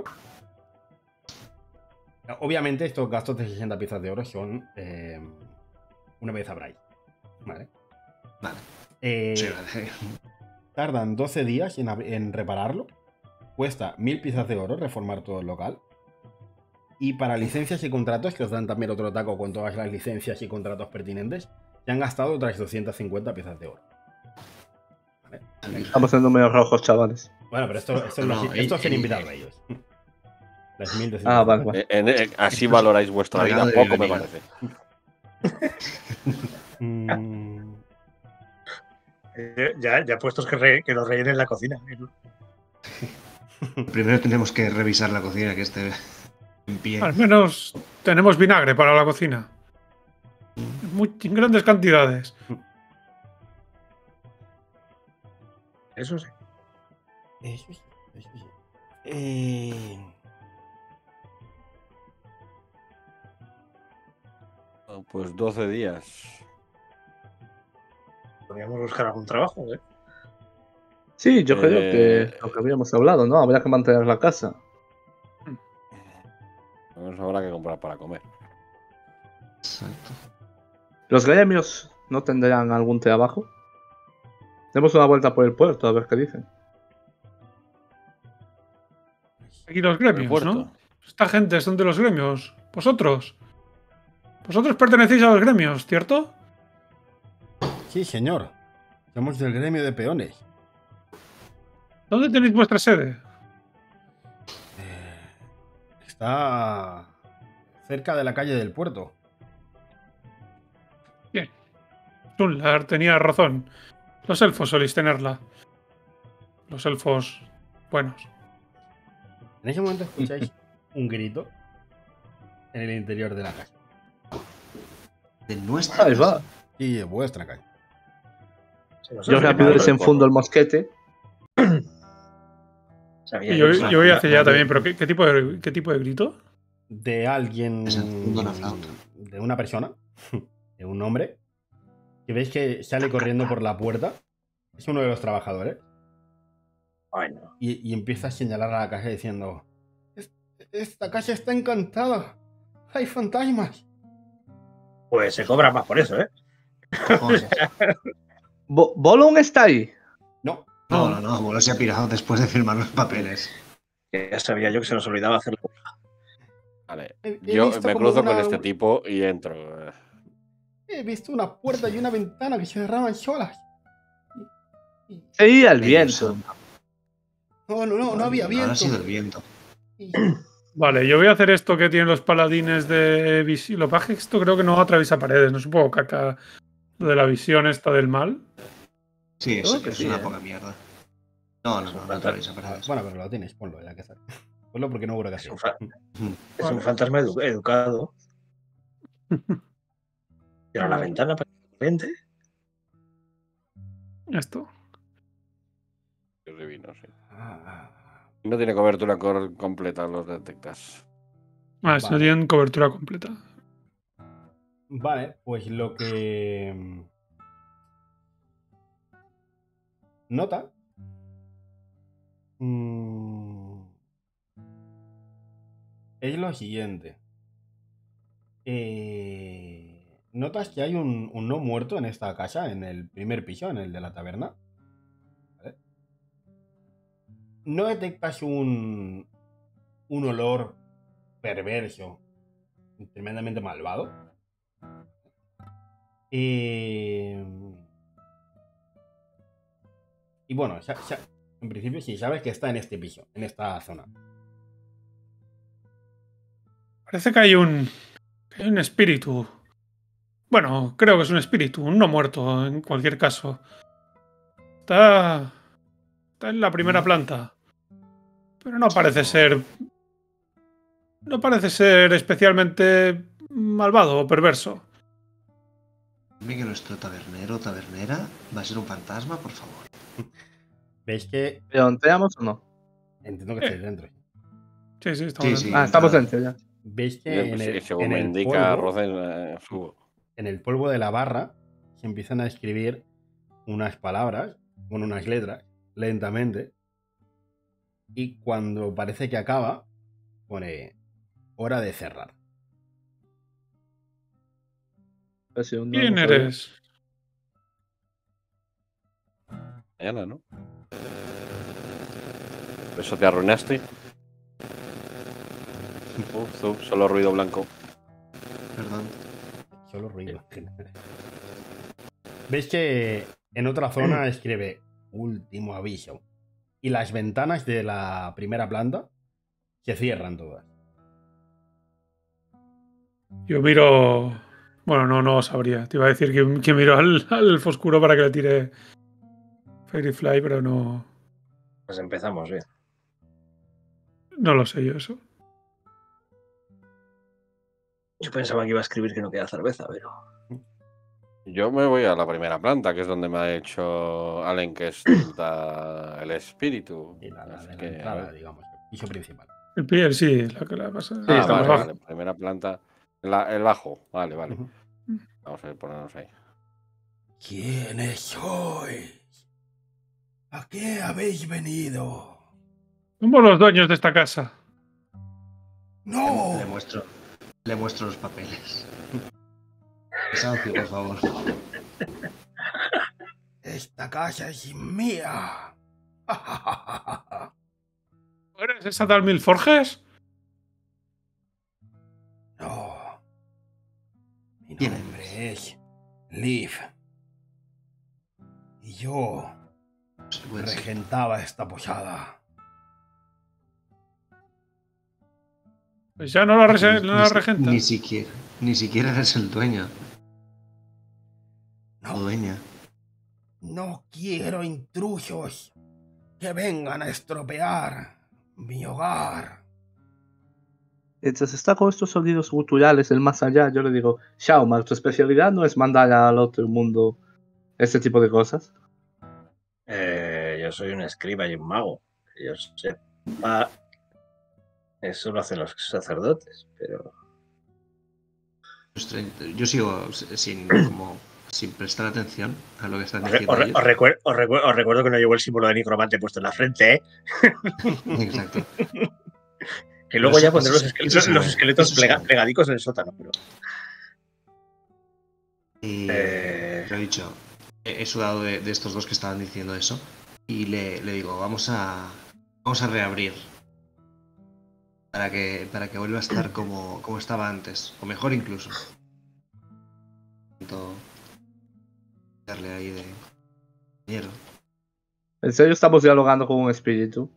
Obviamente estos gastos de 60 piezas de oro son una vez habráis. Vale. Vale. Sí, vale. Tardan 12 días en repararlo. Cuesta 1000 piezas de oro reformar todo el local. Y para licencias y contratos, que os dan también otro taco con todas las licencias y contratos pertinentes, se han gastado otras 250 piezas de oro. ¿Vale? Estamos en números rojos, chavales. Bueno, pero esto No, es sin invitar a ellos. Las 1250. Ah, vale, vale. Así valoráis vuestra vida, Regalo de poco me bienvenida. parece. Ya puestos que lo rellenen la cocina. Primero tenemos que revisar la cocina que esté en pie. Al menos tenemos vinagre para la cocina. En grandes cantidades. Eso sí. Eso sí, eso sí. Pues 12 días. Podríamos buscar algún trabajo, ¿eh? Sí, yo creo que lo que habíamos hablado, ¿no? Habría que mantener la casa. Nos habrá que comprar para comer. Exacto. ¿Los gremios no tendrán algún trabajo? Demos una vuelta por el puerto a ver qué dicen. Aquí los El gremios, puerto. ¿no? Esta gente son de los gremios. Vosotros. Vosotros pertenecéis a los gremios, ¿cierto? Sí, señor. Somos del gremio de peones. ¿Dónde tenéis vuestra sede? Está cerca de la calle del puerto. Bien. Sunlar tenía razón. Los elfos soléis tenerla. Los elfos buenos. En ese momento escucháis un grito en el interior de la casa. De nuestra Ahí casa. va. Y de vuestra calle. Si nosotros Yo rápido queremos- desenfundo el mosquete. sabía Y yo yo, que- yo voy hacia allá también, pero ¿qué tipo de grito? De alguien. Es el fondo de la flauta. De una persona. De un hombre. Que veis que sale corriendo por la puerta. Es uno de los trabajadores. Ay, no. Y empieza a señalar a la casa diciendo: Esta casa está encantada. Hay fantasmas. Pues se cobra más por eso, ¿eh? Joder. ¿Bolón está ahí? No. No, Bolo se ha pirado después de firmar los papeles. Ya sabía yo que se nos olvidaba hacerlo. Vale. He Yo visto me como cruzo con una- este tipo y entro. He visto una puerta y una ventana que se cerraban solas. Sí, al Dios viento. santo. No había viento. Ahora ha sido el viento. Y- Vale, yo voy a hacer esto que tienen los paladines de visión. Lo que pasa es que esto creo que no atraviesa paredes. No supongo que acá lo de la visión esta del mal. Sí, Creo es que sí, una ¿eh? poca mierda. No atraviesa paredes. Bueno, pero lo tienes, ponlo, ya que hacer. Ponlo porque no hubo que Es hacer. un, es un fantasma educado. Cierra la ventana para que corriente. Esto. Qué divino, sí. Ah, No tiene cobertura completa los detectas. Ah, si no Vale. tienen cobertura completa. Vale, pues lo que nota es lo siguiente. Notas que hay un no muerto en esta casa, en el primer piso, en el de la taberna. ¿Vale? No detectas un olor perverso, tremendamente malvado. Y bueno, en principio sí sabes que está en este piso, en esta zona. Parece que hay un espíritu. Bueno, creo que es un espíritu, un no muerto en cualquier caso. Está en la primera planta. Pero no parece ser. No parece ser especialmente malvado o perverso. Dime que nuestro tabernero o tabernera va a ser un fantasma, por favor. ¿Veis que? ¿Pero entramos o no? Entiendo que estáis dentro. Sí, estamos Sí, dentro. Estamos dentro ya. ¿Veis que Según me indica Rosen, subo. en el polvo de la barra se empiezan a escribir unas palabras, con unas letras, lentamente? Y cuando parece que acaba, pone hora de cerrar. ¿Quién eres? Mañana, ¿no? ¿Eso te arruinaste? Solo ruido blanco. Perdón. Solo ruido. ¿Veis que en otra zona escribe último aviso? Y las ventanas de la primera planta se cierran todas. Yo miro. Bueno, no sabría. Te iba a decir que miro al elfo oscuro para que le tire Fairy Fly, pero no. Pues empezamos bien. No lo sé yo eso. Yo pensaba que iba a escribir que no queda cerveza, pero. Yo me voy a la primera planta, que es donde me ha hecho Allen que es el espíritu. Y la Así de la que, a entrada, ver. digamos, el piso principal. El piel, sí, la que la pasa. Sí, estamos vale, abajo. vale. Primera planta. El bajo. Vale. Ujú. Vamos a ponernos ahí. ¿Quiénes sois? ¿A qué habéis venido? Somos los dueños de esta casa. ¡No! Le muestro los papeles. Sancio, por favor. Esta casa es mía. ¿Eres esa tal Mil Forges? No. Mi ¿Quién nombre es Liv. Y yo Pues, regentaba esta posada. Pues ya no la regenta. Ni siquiera eres el dueño. O No, dueña. no quiero intrusos que vengan a estropear mi hogar. Mientras está con estos sonidos guturales del más allá, yo le digo, Shaumar, tu especialidad no es mandar al otro mundo este tipo de cosas. Yo soy un escriba y un mago. Que yo sepa. Eso lo hacen los sacerdotes, pero. Yo sigo sin prestar atención a lo que están Os diciendo ellos. recuerdo que no llevo el símbolo de necromante puesto en la frente, ¿eh? Exacto. Que luego Pero ya eso- pondré los eso- esqueletos, eso los sí, esqueletos eso sí. plegadicos en el sótano. Pero. Y le he dicho, he sudado de estos dos que estaban diciendo eso. Y le digo, vamos a reabrir. Para que vuelva a estar como estaba antes. O mejor incluso. Intento darle ahí de mierda. ¿En serio estamos dialogando con un espíritu?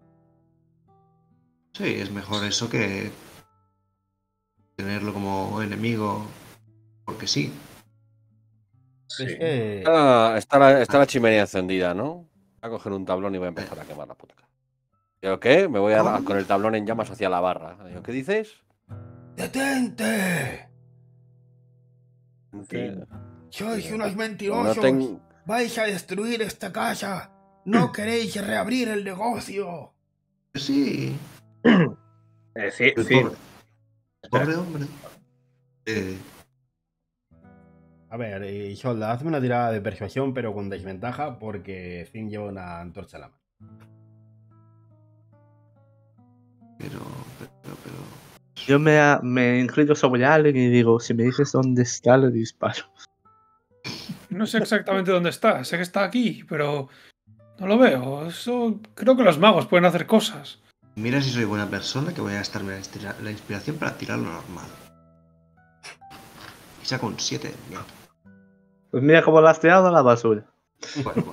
Sí, es mejor eso que tenerlo como enemigo. Porque sí. Sí. Es que Está la chimenea encendida, ¿no? Voy a coger un tablón y voy a empezar a quemar la puta casa. ¿Yo qué? Me voy con el tablón en llamas hacia la barra. Digo, ¿qué dices? ¡Detente! Sois unos mentirosos. No tengo... Vais a destruir esta casa. No queréis reabrir el negocio. Sí. Sí. Pobre hombre. A ver, Isolda, hazme una tirada de persuasión, pero con desventaja, porque Finn lleva una antorcha a la mano. Pero. Yo me inclino sobre Allen y digo, si me dices dónde está, le disparo. No sé exactamente dónde está. Sé que está aquí, pero no lo veo. Eso creo que los magos pueden hacer cosas. Mira si soy buena persona que voy a gastarme la inspiración para tirar lo normal. Y saco un 7. Bien. Pues mira cómo la has tirado a la basura. Bueno.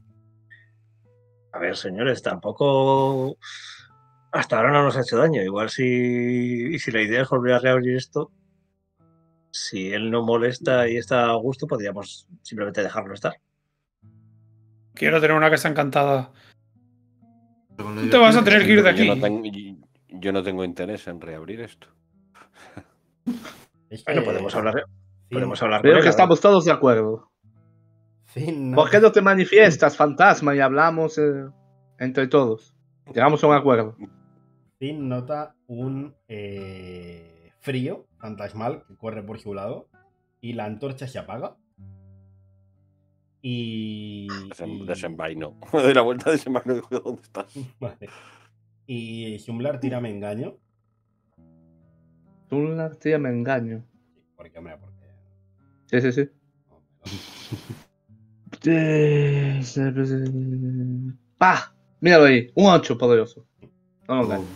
A ver, señores, tampoco hasta ahora no nos ha hecho daño. Igual si la idea es volver a reabrir esto, si él no molesta y está a gusto, podríamos simplemente dejarlo estar. Quiero tener una casa encantada. Pero con lo Tú te vas a divertido tener que ir de Yo aquí. yo no tengo interés en reabrir esto. Es Bueno, que podemos hablar Finn- con Veo él. que a ver. estamos todos de acuerdo. Finn ¿Por qué no te manifiestas, fantasma, y hablamos entre todos? Llegamos a un acuerdo. Finn nota un frío fantasmal que corre por su lado y la antorcha se apaga. Y. Desenvaino. Me doy la vuelta, desenvaino y digo, ¿dónde estás? Vale. Y Shumlar tira me engaño. Tú, tía, me engaño. Porque, hombre, porque. Sí. ¡Pah! Míralo ahí, un 8 poderoso. No lo engaño.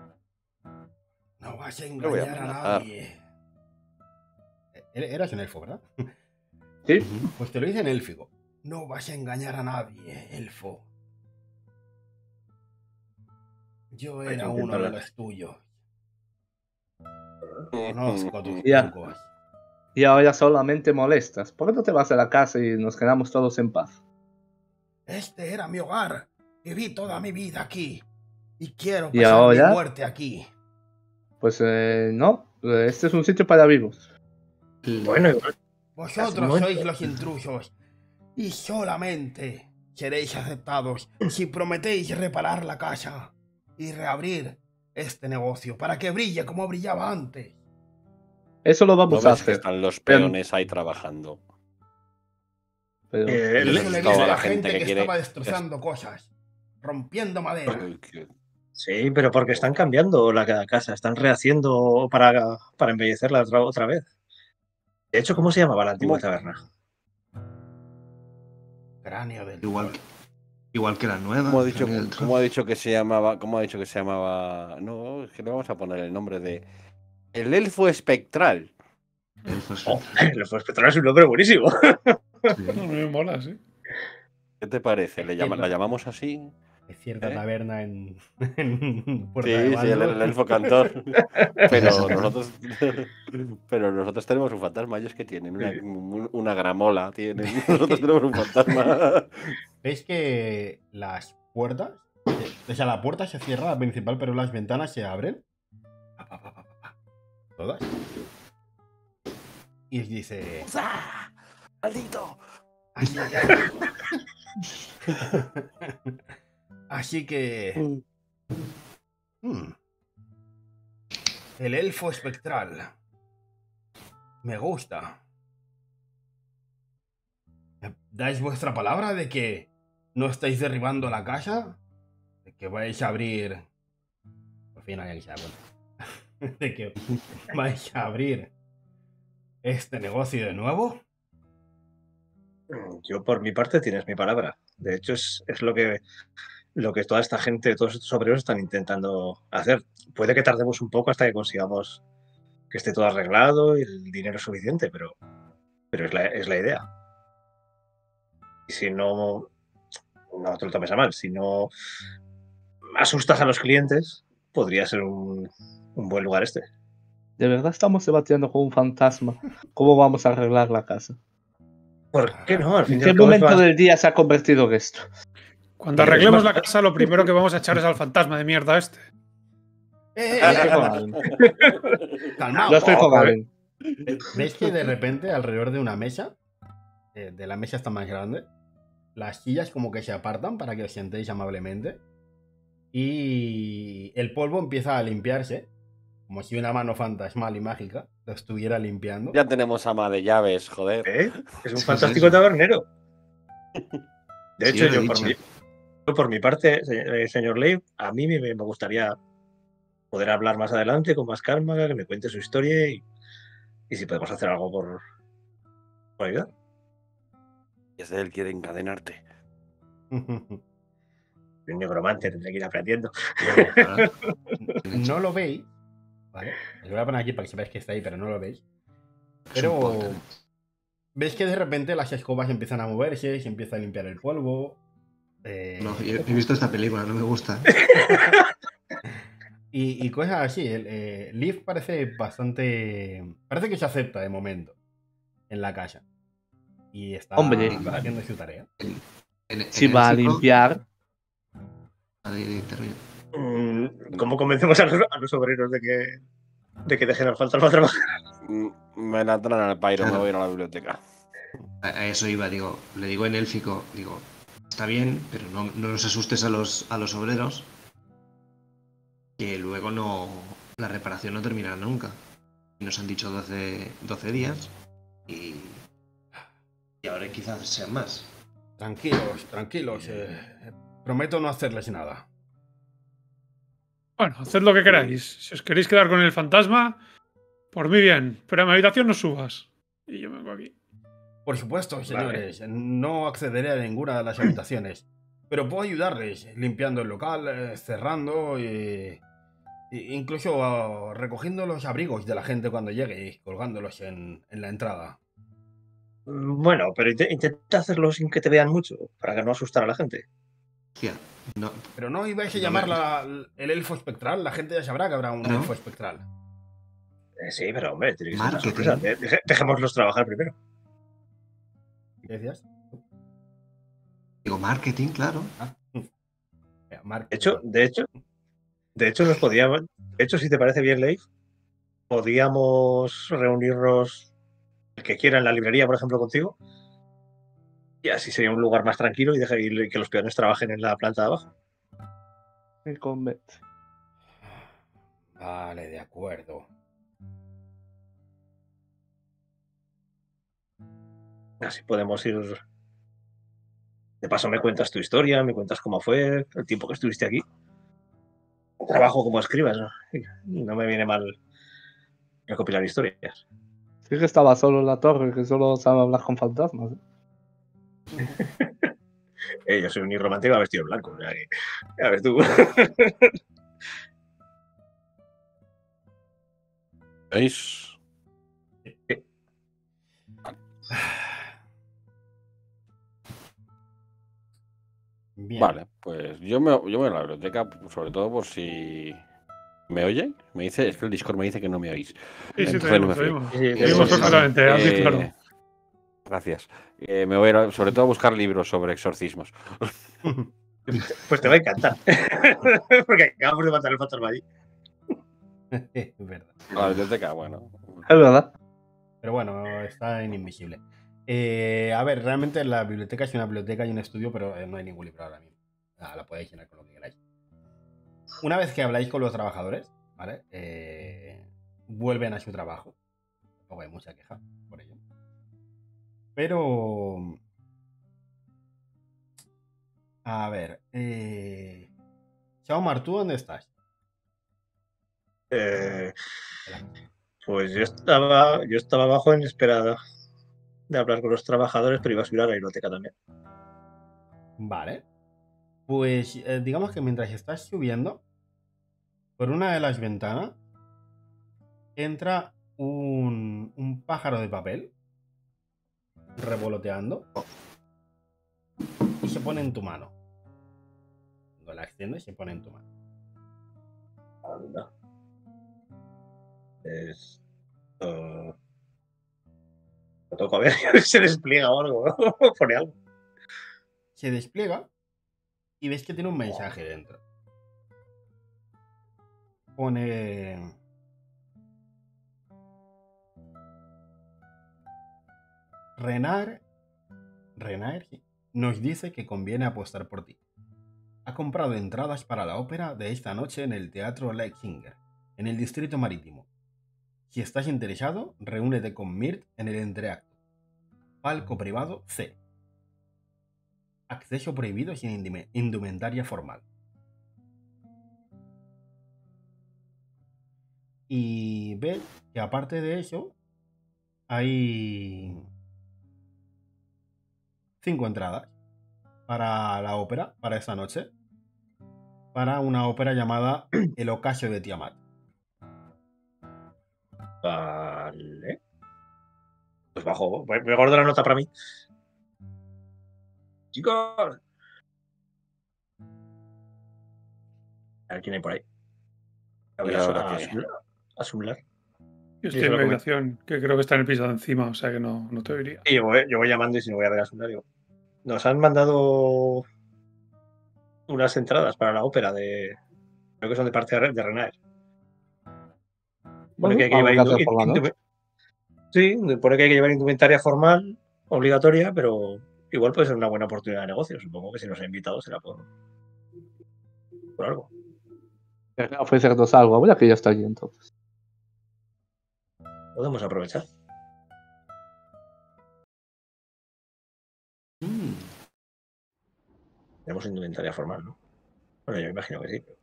No vas a voy a engañar a amenazar. nadie. Eras un elfo, ¿verdad? ¿Sí? Pues te lo dice en élfico. No vas a engañar a nadie, elfo. Yo era uno de los tuyos. Conozco tus Ya. trucos. Y ahora solamente molestas. ¿Por qué no te vas a la casa y nos quedamos todos en paz? Este era mi hogar. Viví toda mi vida aquí. Y quiero ¿Y pasar ahora? mi muerte aquí. Pues no. Este es un sitio para vivos. Bueno, igual. Vosotros sois los intrusos. Y solamente seréis aceptados si prometéis reparar la casa y reabrir este negocio para que brille como brillaba antes. Eso lo ¿No vamos a ves que hacer. están los Pero- peones ahí trabajando? pero- Eso le toda dice a la la gente gente que que quiere- estaba destrozando cosas, rompiendo madera. Sí, pero porque están cambiando la casa, están rehaciendo para embellecerla otra vez. De hecho, ¿cómo se llamaba la antigua ¿Cómo? taberna? Cráneo del Igual, sol. igual que la nueva. ¿Cómo ha dicho, Cráneo del Troll. cómo ha dicho que se llamaba? ¿Cómo ha dicho que se llamaba? No, es que le vamos a poner el nombre de el elfo espectral. Elfo Los Espectral es un nombre buenísimo. Sí. No me mola, sí. ¿Qué te parece? ¿La llamamos así? Hay cierta ¿Eh? taberna en Puerta Sí, de sí, Baldur. el elfo cantor. Pero nosotros tenemos un fantasma. Ellos que tienen una gramola. Tienen. Nosotros tenemos un fantasma. ¿Veis que las puertas? O sea, la puerta se cierra, la principal, pero las ventanas se abren. Pa, pa, pa, pa, pa, pa. Todas. Y os dice. ¡Maldito! Así que. El elfo espectral. Me gusta. ¿Me ¿Dais vuestra palabra de que no estáis derribando la casa? ¿De que vais a abrir... Por fin alguien se da cuenta. ¿De que vais a abrir este negocio de nuevo? Yo, por mi parte, tienes mi palabra. De hecho, es lo que toda esta gente, todos estos obreros están intentando hacer. Puede que tardemos un poco hasta que consigamos que esté todo arreglado y el dinero suficiente, pero es la idea. Y si no te lo tomes a mal, si no asustas a los clientes, podría ser un buen lugar este. De verdad estamos debatiendo con un fantasma. ¿Cómo vamos a arreglar la casa? ¿Por qué no? Al fin ¿En y qué al cabo es momento más- del día se ha convertido en esto? Cuando Pero es arreglemos más- la casa, lo primero que vamos a echar es al fantasma de mierda este. Yo estoy con Allen. Calmaos. Yo estoy con joder. Allen. ¿Veis que de repente alrededor de una mesa, de la mesa está más grande, las sillas como que se apartan para que os sentéis amablemente y el polvo empieza a limpiarse, como si una mano fantasmal y mágica lo estuviera limpiando? Ya tenemos ama de llaves, joder. Es un Sí, fantástico es eso. tabernero. De Sí, hecho, os lo he yo por mi parte, señor Leigh, a mí me gustaría poder hablar más adelante con más calma, que me cuente su historia y si podemos hacer algo por ayudar. Y él quiere encadenarte. Un negromante tendré que ir aprendiendo. No lo veis, ¿vale? Os voy a poner aquí para que sepáis que está ahí, pero no lo veis. Es Pero un polter. veis que de repente las escobas empiezan a moverse, se empieza a limpiar el polvo. No, yo he visto esta película, no me gusta. Y cosas así. Liv parece bastante. Parece que se acepta de momento en la casa. Y está Hombre. haciendo su tarea. Si va a limpiar, ¿Cómo convencemos a los obreros de que dejen al fantasma trabajar? Me la traen al pairo, Claro. me voy a ir a la biblioteca. A eso iba, digo, le digo en élfico, digo, está bien, pero no nos asustes a los obreros, que luego no la reparación no terminará nunca. Y nos han dicho 12 días y ahora quizás sean más. Tranquilos, tranquilos. Prometo no hacerles nada. Bueno, haced lo que queráis. Si os queréis quedar con el fantasma, por mí bien. Pero a mi habitación no subas. Y yo vengo aquí. Por supuesto, señores. No accederé a ninguna de las habitaciones. Pero puedo ayudarles limpiando el local, cerrando incluso recogiendo los abrigos de la gente cuando llegue y colgándolos en la entrada. Bueno, pero intenta hacerlo sin que te vean mucho, para que no asustar a la gente. Hostia, no, Pero no ibais a No llamar el elfo espectral. La gente ya sabrá que habrá un ¿No? elfo espectral. Sí, pero hombre, tiene que ser una Marketing. sorpresa. Dejémoslos trabajar primero. ¿Qué decías? digo marketing, claro. Mark. De hecho, nos podíamos. De hecho, si te parece bien, Leif, podíamos reunirnos el que quiera en la librería, por ejemplo, contigo. Y así sería un lugar más tranquilo y que los peones trabajen en la planta de abajo. me convence. Vale, de acuerdo. Así podemos ir. De paso, me cuentas tu historia, me cuentas cómo fue el tiempo que estuviste aquí. Trabajo como escribas, ¿no? No me viene mal recopilar historias. Sí que estaba solo en la torre, que solo sabe hablar con fantasmas. Yo soy un irromántico vestido de blanco. O sea que, a ver tú. ¿Veis? Bien. Vale, pues yo me voy a la biblioteca, sobre todo por si me oyen. Me dice, es que el Discord me dice que no me oís. Sí, sí, Entonces te no me oímos, fío. te oímos. Te oímos perfectamente, así claro. Gracias. Me voy a ir sobre todo a buscar libros sobre exorcismos. Pues te va a encantar. Porque acabamos de matar el fantasma allí. Es verdad. La biblioteca, bueno. Es verdad. Pero bueno, está en invisible. A ver, realmente la biblioteca es una biblioteca y un estudio, pero no hay ningún libro ahora mismo. La podéis llenar con lo que queráis. Una vez que habláis con los trabajadores, ¿vale? Vuelven a su trabajo. Tampoco hay mucha queja por ello. Pero... A ver... Xiaomar, ¿tú dónde estás? Pues yo estaba abajo en espera de hablar con los trabajadores, pero iba a subir a la biblioteca también. Vale. Pues digamos que mientras estás subiendo, por una de las ventanas entra un pájaro de papel revoloteando y se pone en tu mano. Cuando la extiendes, se pone en tu mano. Anda. Lo toco a ver si se despliega o algo, ¿no? Pone algo. Se despliega y ves que tiene un mensaje dentro. Pone... Renaer sí, nos dice que conviene apostar por ti. Ha comprado entradas para la ópera de esta noche en el Teatro Lechinger, en el Distrito Marítimo. Si estás interesado, reúnete con Mirt en el entreacto. Palco privado C. Acceso prohibido sin indumentaria formal. y ves que aparte de eso hay 5 entradas para la ópera, para esta noche, para una ópera llamada El ocaso de Tiamat. Vale. Pues bajo. Voy a guardar la nota para mí. Chicos. A ver quién hay por ahí. A ver, ¿Y ahora qué? a Sumlar. Yo Sí, estoy se en lo mi comento. habitación, que creo que está en el piso de encima, o sea que no te oiría. Y yo voy llamando y si no voy a ver a Sumlar, digo. Nos han mandado unas entradas para la ópera de. Creo que son de parte de Renaer. Pone que hay que Algo llevar que hacer por la noche. Sí, pone que hay que llevar indumentaria formal, obligatoria, pero igual puede ser una buena oportunidad de negocio. Supongo que si nos ha invitado será por algo. Ofrecernos algo, ahora que ya está allí entonces. Podemos aprovechar. Tenemos indumentaria formal, ¿no? Bueno, yo imagino que sí.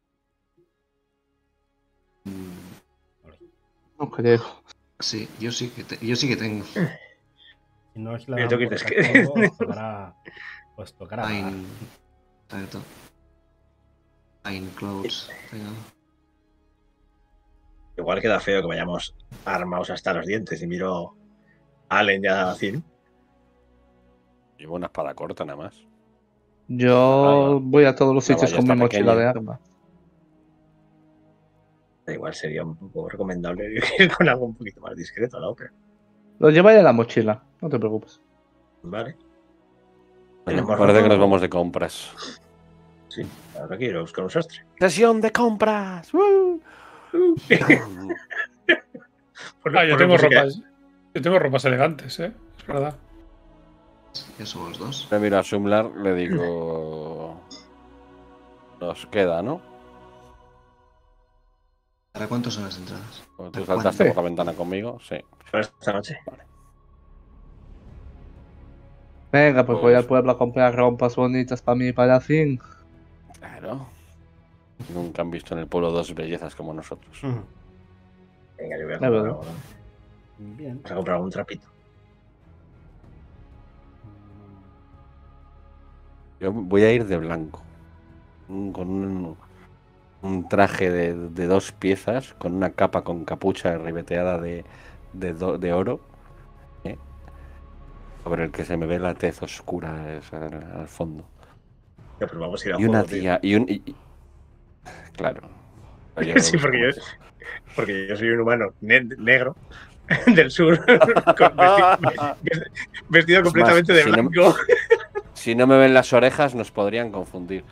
No creo. Sí, yo sí que tengo. Si no os la Yo dan tengo que por ir de cachondo, os tocará pagar. Exacto. Fine clothes. Tengo. Igual queda feo que vayamos armados hasta los dientes y miro a Allen ya así. Llevo una espada corta nada más. Yo voy a todos los La sitios con ballesta mi mochila pequeña. de armas. Igual sería un poco recomendable ir con algo un poquito más discreto a la ópera. Lo llevaré en la mochila, no te preocupes. Vale. Bueno, ¿Tenemos parece ropa que nos o- vamos de compras. Sí, ahora quiero buscar un sastre. ¡Sesión de compras! ¡Woo! Yo tengo ropas. Yo tengo ropas elegantes, es verdad. Ya somos dos. Le miro a Sumlar, le digo... Nos queda, ¿no? ¿Para cuánto son las entradas? Como tú ¿A saltaste cuánto? por la ventana conmigo, sí. Para esta noche. Venga, pues voy Pues- al pueblo a comprar rompas bonitas para mí y para Finn. Claro. Nunca han visto en el pueblo dos bellezas como nosotros. Ujú. Venga, yo voy a Es comprar verdad. algo, ¿no? Bien. Vamos a comprar un trapito. Yo voy a ir de blanco. Con un traje de 2 piezas, con una capa con capucha ribeteada de oro, ¿eh? Sobre el que se me ve la tez oscura al fondo. Ya, pero vamos a ir a Y una juego, tío. tía. Claro. Sí, porque yo soy un humano negro del sur, vestido Es completamente más, de si no- blanco. Si no me ven las orejas, nos podrían confundir.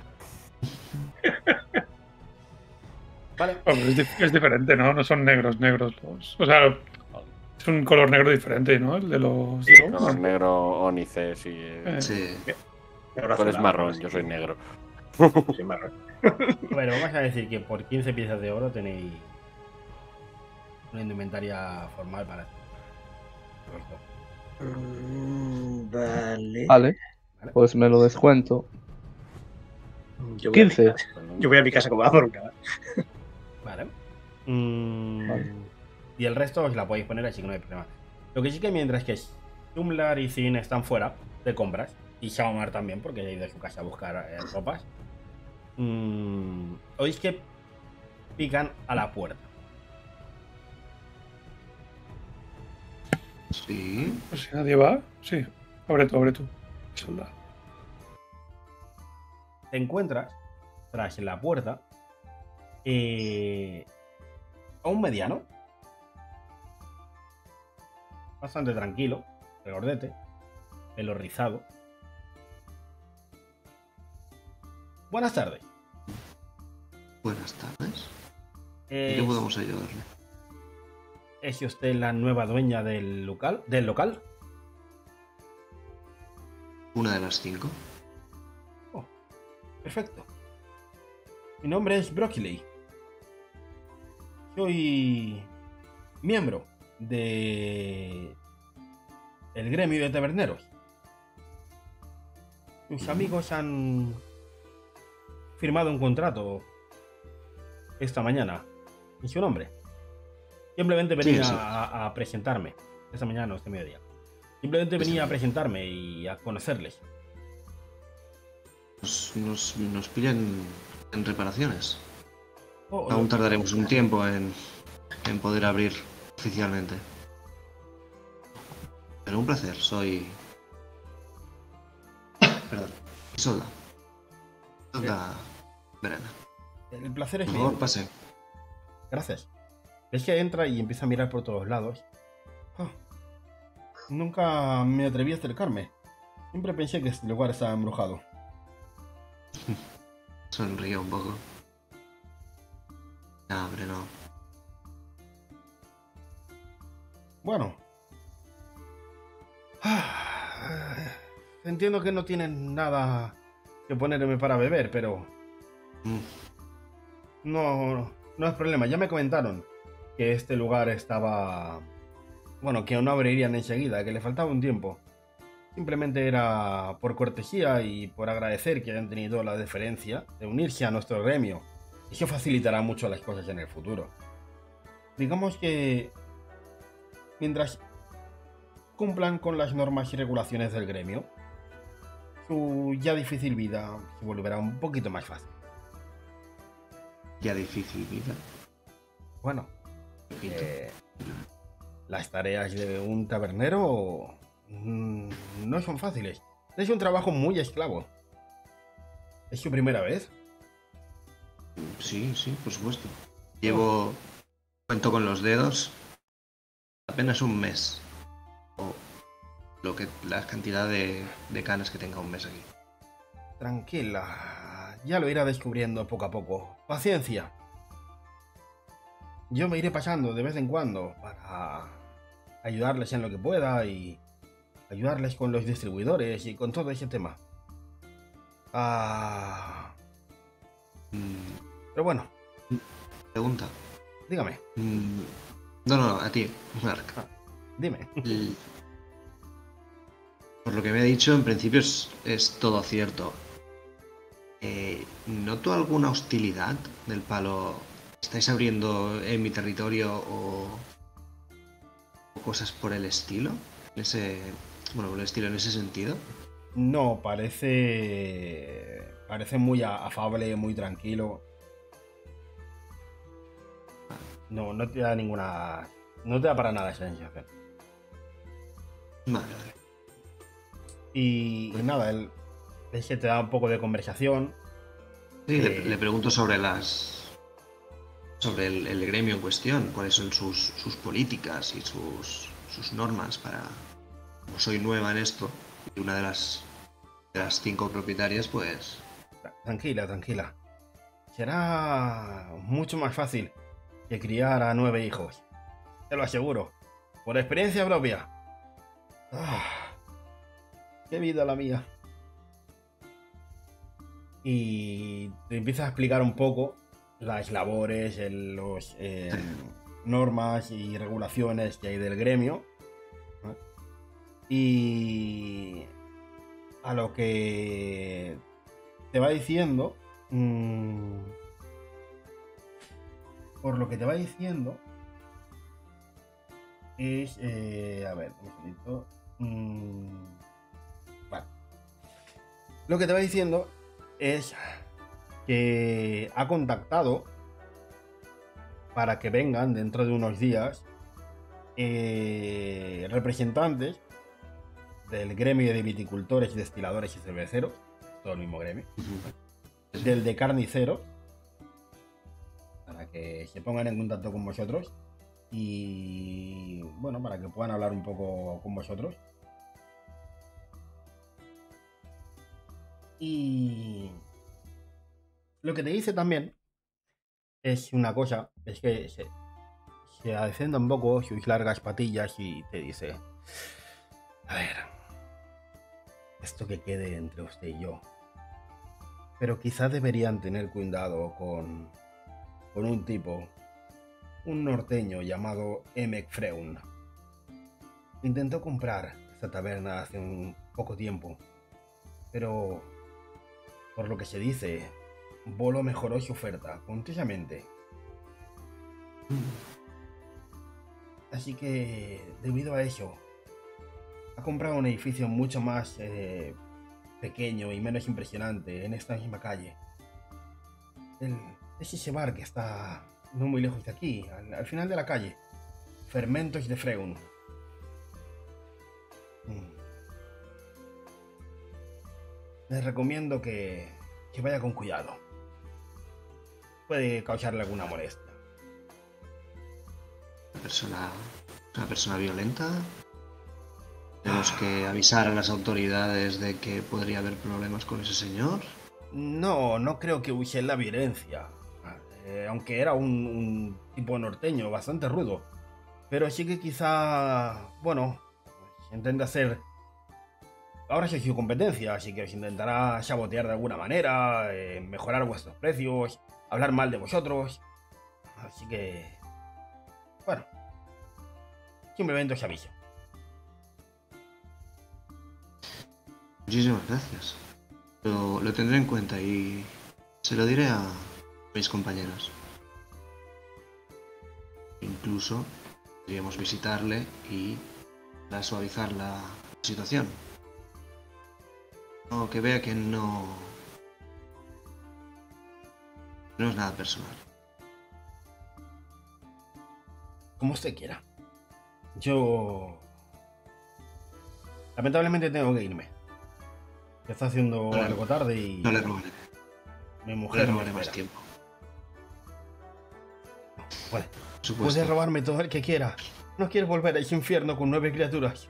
Vale. Hombre, es diferente, ¿no? No son negros los. O sea, es un color negro diferente, ¿no? El de los. Sí, ¿no? Color negro, ónices y. Sí. Negro Tú eres azulado, marrón, ¿no? yo soy negro. Soy marrón. Bueno, vamos a decir que por 15 piezas de oro tenéis una indumentaria formal para Vale. Vale, pues me lo descuento. Yo voy a mi 15. casa. Yo voy a mi casa como va por un caballo. Vale. Vale. Y el resto os la podéis poner así que no hay problema. Lo que sí que mientras que Tumlar y Zin están fuera de compras, y Shaomar también, porque ha ido de su casa a buscar ropas, oís que pican a la puerta. Sí. Pues si nadie va, sí. Abre tú. Soldado. Te encuentras tras la puerta a un mediano bastante tranquilo, regordete, pelo rizado. Buenas tardes. Buenas tardes. ¿En ¿Es, qué podemos ayudarle? ¿Es usted la nueva dueña del local? Una de las 5. Oh, perfecto. Mi nombre es Broccoli. Soy miembro de el gremio de taberneros. Sus amigos han firmado un contrato esta mañana ¿Y su nombre? Simplemente Sí, venía eso. a presentarme. Esta mañana o este mediodía. Simplemente venía a presentarme y a conocerles. Nos pillan en reparaciones. Oh, Aún tardaremos un tiempo en poder abrir oficialmente. Pero un placer, soy... Perdón, Isolda. Isolda Verena. el placer es Por mío. favor, pase. Gracias. Es que entra y empieza a mirar por todos lados. Oh, nunca me atreví a acercarme. Siempre pensé que este lugar estaba embrujado. Sonríe un poco. No, hombre, no. Bueno. Entiendo que no tienen nada que ponerme para beber, pero no es problema. Ya me comentaron que este lugar estaba... Bueno, que no abrirían enseguida, que le faltaba un tiempo. Simplemente era por cortesía y por agradecer que hayan tenido la deferencia de unirse a nuestro gremio. Eso facilitará mucho las cosas en el futuro. Digamos que mientras cumplan con las normas y regulaciones del gremio, su ya difícil vida se volverá un poquito más fácil. Ya difícil vida. Bueno, Repito. las tareas de un tabernero no son fáciles. Es un trabajo muy esclavo. ¿Es su primera vez? Sí, sí, por supuesto. Llevo, cuento con los dedos, apenas un mes. O la cantidad de canas que tenga un mes aquí. Tranquila, ya lo irá descubriendo poco a poco. Paciencia. Yo me iré pasando de vez en cuando para ayudarles en lo que pueda y ayudarles con los distribuidores y con todo ese tema. Pero bueno, Pregunta. dígame, No, a ti, Mark. dime. Por lo que me ha dicho, en principio es todo cierto. ¿Noto alguna hostilidad del palo? ¿Estáis abriendo en mi territorio o cosas por el estilo? Por el estilo en ese sentido. No, parece muy afable, muy tranquilo. No te da ninguna... No te da para nada esa sensación. Vale. Y nada, él es que te da un poco de conversación. Sí, le pregunto sobre el gremio en cuestión, cuáles son sus políticas y sus normas para... Como soy nueva en esto, y una de las 5 propietarias, pues... Tranquila. Será mucho más fácil que criar a 9 hijos. Te lo aseguro. Por experiencia propia. Qué vida la mía. Y te empieza a explicar un poco las labores, los normas y regulaciones que hay del gremio. ¿No? Y a lo que te va diciendo, por lo que te va diciendo, es, a ver, un segundito. Vale. Lo que te va diciendo es que ha contactado para que vengan dentro de unos días representantes del gremio de viticultores, destiladores y cerveceros, todo el mismo gremio, del de carniceros, para que se pongan en contacto con vosotros y bueno, para que puedan hablar un poco con vosotros. Y lo que te dice también es una cosa, es que se adecenda un poco sus largas patillas y te dice: a ver, esto que quede entre usted y yo, pero quizás deberían tener cuidado con un tipo, un norteño llamado Emek Freun. Intentó comprar esta taberna hace un poco tiempo, pero por lo que se dice, Bolo mejoró su oferta continuamente. Así que, debido a ello, ha comprado un edificio mucho más pequeño y menos impresionante en esta misma calle. Es ese bar que está no muy lejos de aquí, al final de la calle. Fermentos de Freun. Les recomiendo que vaya con cuidado. Puede causarle alguna molestia. Una persona violenta. Tenemos que avisar a las autoridades de que podría haber problemas con ese señor. No creo que use la violencia. Aunque era un tipo norteño bastante rudo. Pero sí que quizá, bueno, intenta hacer... Ahora sí es su competencia, así que os intentará sabotear de alguna manera, mejorar vuestros precios, hablar mal de vosotros. Así que... Bueno. Simplemente os aviso. Muchísimas gracias. Lo tendré en cuenta y se lo diré a mis compañeros. Incluso podríamos visitarle y para suavizar la situación. No, que vea que no es nada personal. Como usted quiera. Yo... Lamentablemente tengo que irme. Ya está haciendo algo tarde y... No le robaré. Mi No mujer le me robaré más espera. tiempo. Vale. Por supuesto. Puedes robarme todo el que quiera. No quieres volver a ese infierno con 9 criaturas.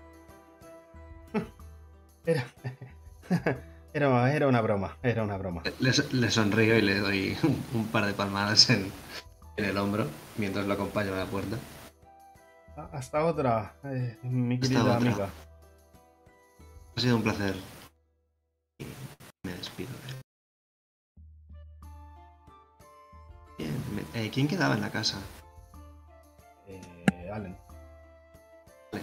Era una broma. Era una broma. Le sonrío y le doy un par de palmadas en el hombro mientras lo acompaño a la puerta. Hasta otra, mi Hasta querida otra. amiga. Ha sido un placer. Y me despido de él. Bien, ¿quién quedaba en la casa? Allen. Vale.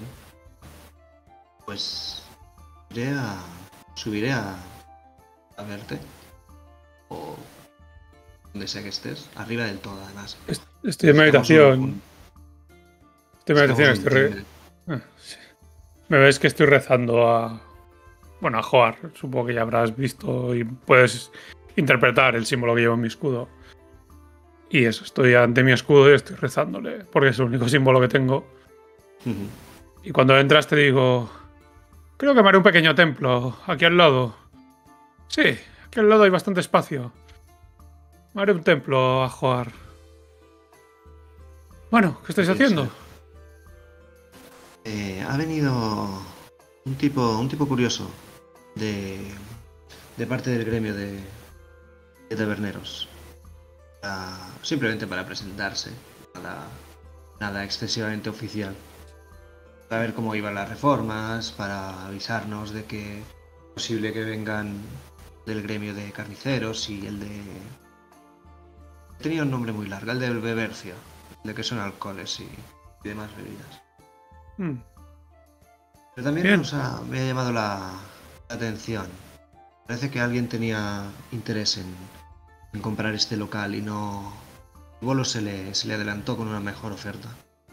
Pues subiré a verte. O donde sea que estés. Arriba del todo, además. Estoy en meditación. Estoy en meditación, Estamos sí. Me ves que estoy rezando a Joar. Supongo que ya habrás visto y puedes interpretar el símbolo que llevo en mi escudo. Y eso, estoy ante mi escudo y estoy rezándole, porque es el único símbolo que tengo. Ujú. Y cuando entras te digo, creo que me haré un pequeño templo aquí al lado. Sí, aquí al lado hay bastante espacio. Me haré un templo a Joar. Bueno, ¿qué estáis Bien, haciendo? Ha venido un tipo curioso de parte del gremio de taberneros. Simplemente para presentarse. Nada excesivamente oficial. Para ver cómo iban las reformas, para avisarnos de que es posible que vengan del gremio de carniceros y el de... Tenía un nombre muy largo, el del Bebercio, de que son alcoholes y demás bebidas. Pero también Bien. me ha llamado la atención. Parece que alguien tenía interés en comprar este local y no... Bolo se le adelantó con una mejor oferta.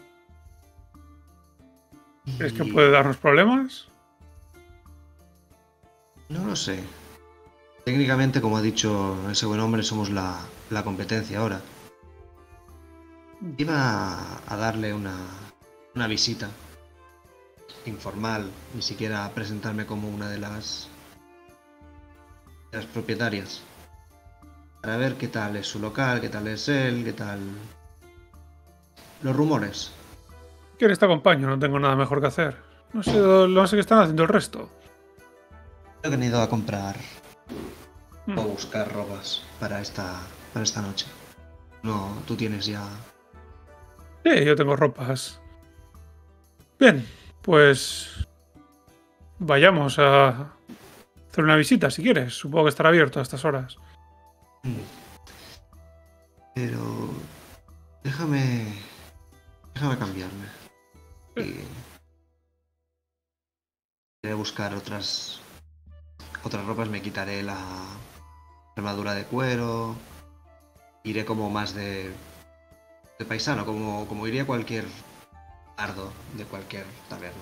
¿Crees que Y puede darnos problemas? no lo sé. Técnicamente, como ha dicho ese buen hombre, somos la competencia ahora. Iba a darle una visita informal, ni siquiera a presentarme como una de las propietarias, para ver qué tal es su local, qué tal es él, qué tal los rumores. ¿Quieres te acompaño? No tengo nada mejor que hacer. No sé qué están haciendo el resto. He venido a comprar o buscar ropas para esta noche. No, tú tienes ya... Sí, yo tengo ropas. Bien, pues vayamos a hacer una visita si quieres. Supongo que estará abierto a estas horas. Pero déjame cambiarme. Y iré a buscar otras ropas, me quitaré la armadura de cuero. Iré como más de de paisano, como iría cualquier ardo de cualquier taberna.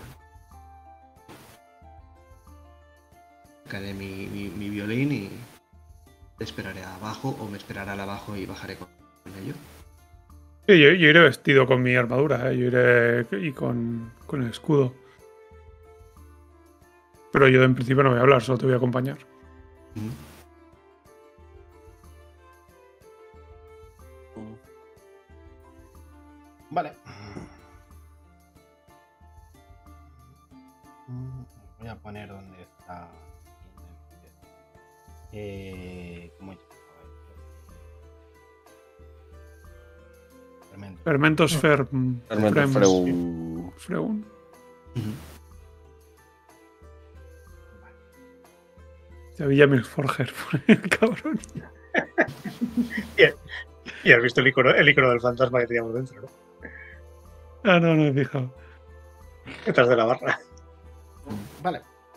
Sacaré mi violín y esperaré abajo o me esperará al abajo y bajaré con ello. Sí, yo iré vestido con mi armadura, yo iré y con el escudo. Pero yo en principio no voy a hablar, solo te voy a acompañar. Vale. Voy a poner donde está. ¿Cómo he dicho? Fermentos Freun. Freun. Se veía Milforger, cabrón. Y has visto el icono del fantasma que teníamos dentro, ¿no? Ah, no he fijado. Detrás de la barra. Vale.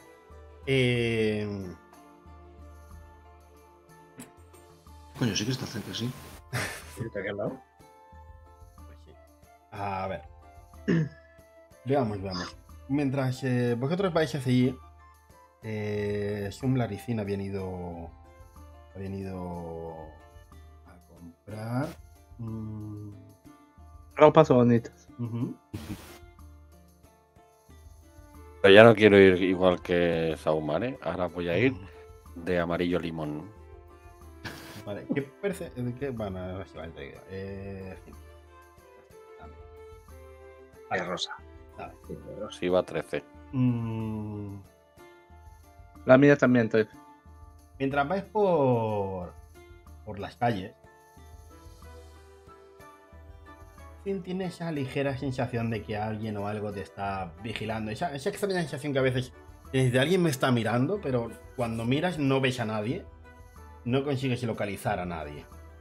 Coño, sí que está cerca, sí. ¿Está aquí al lado? Pues sí. A ver. Veamos. Mientras vosotros vais a seguir, Shumlar y Zin habían ido a comprar. Ropas bonitas. Pero ya no quiero ir igual que Saumare. Ahora voy a ir de amarillo limón. Vale, ¿qué van a ver? Vale, rosa. Vale. Sí, va 13. La mía también, entonces. Mientras vais por las calles, tiene esa ligera sensación de que alguien o algo te está vigilando. Esa extraña sensación que a veces desde alguien me está mirando, pero cuando miras no ves a nadie. No consigues localizar a nadie.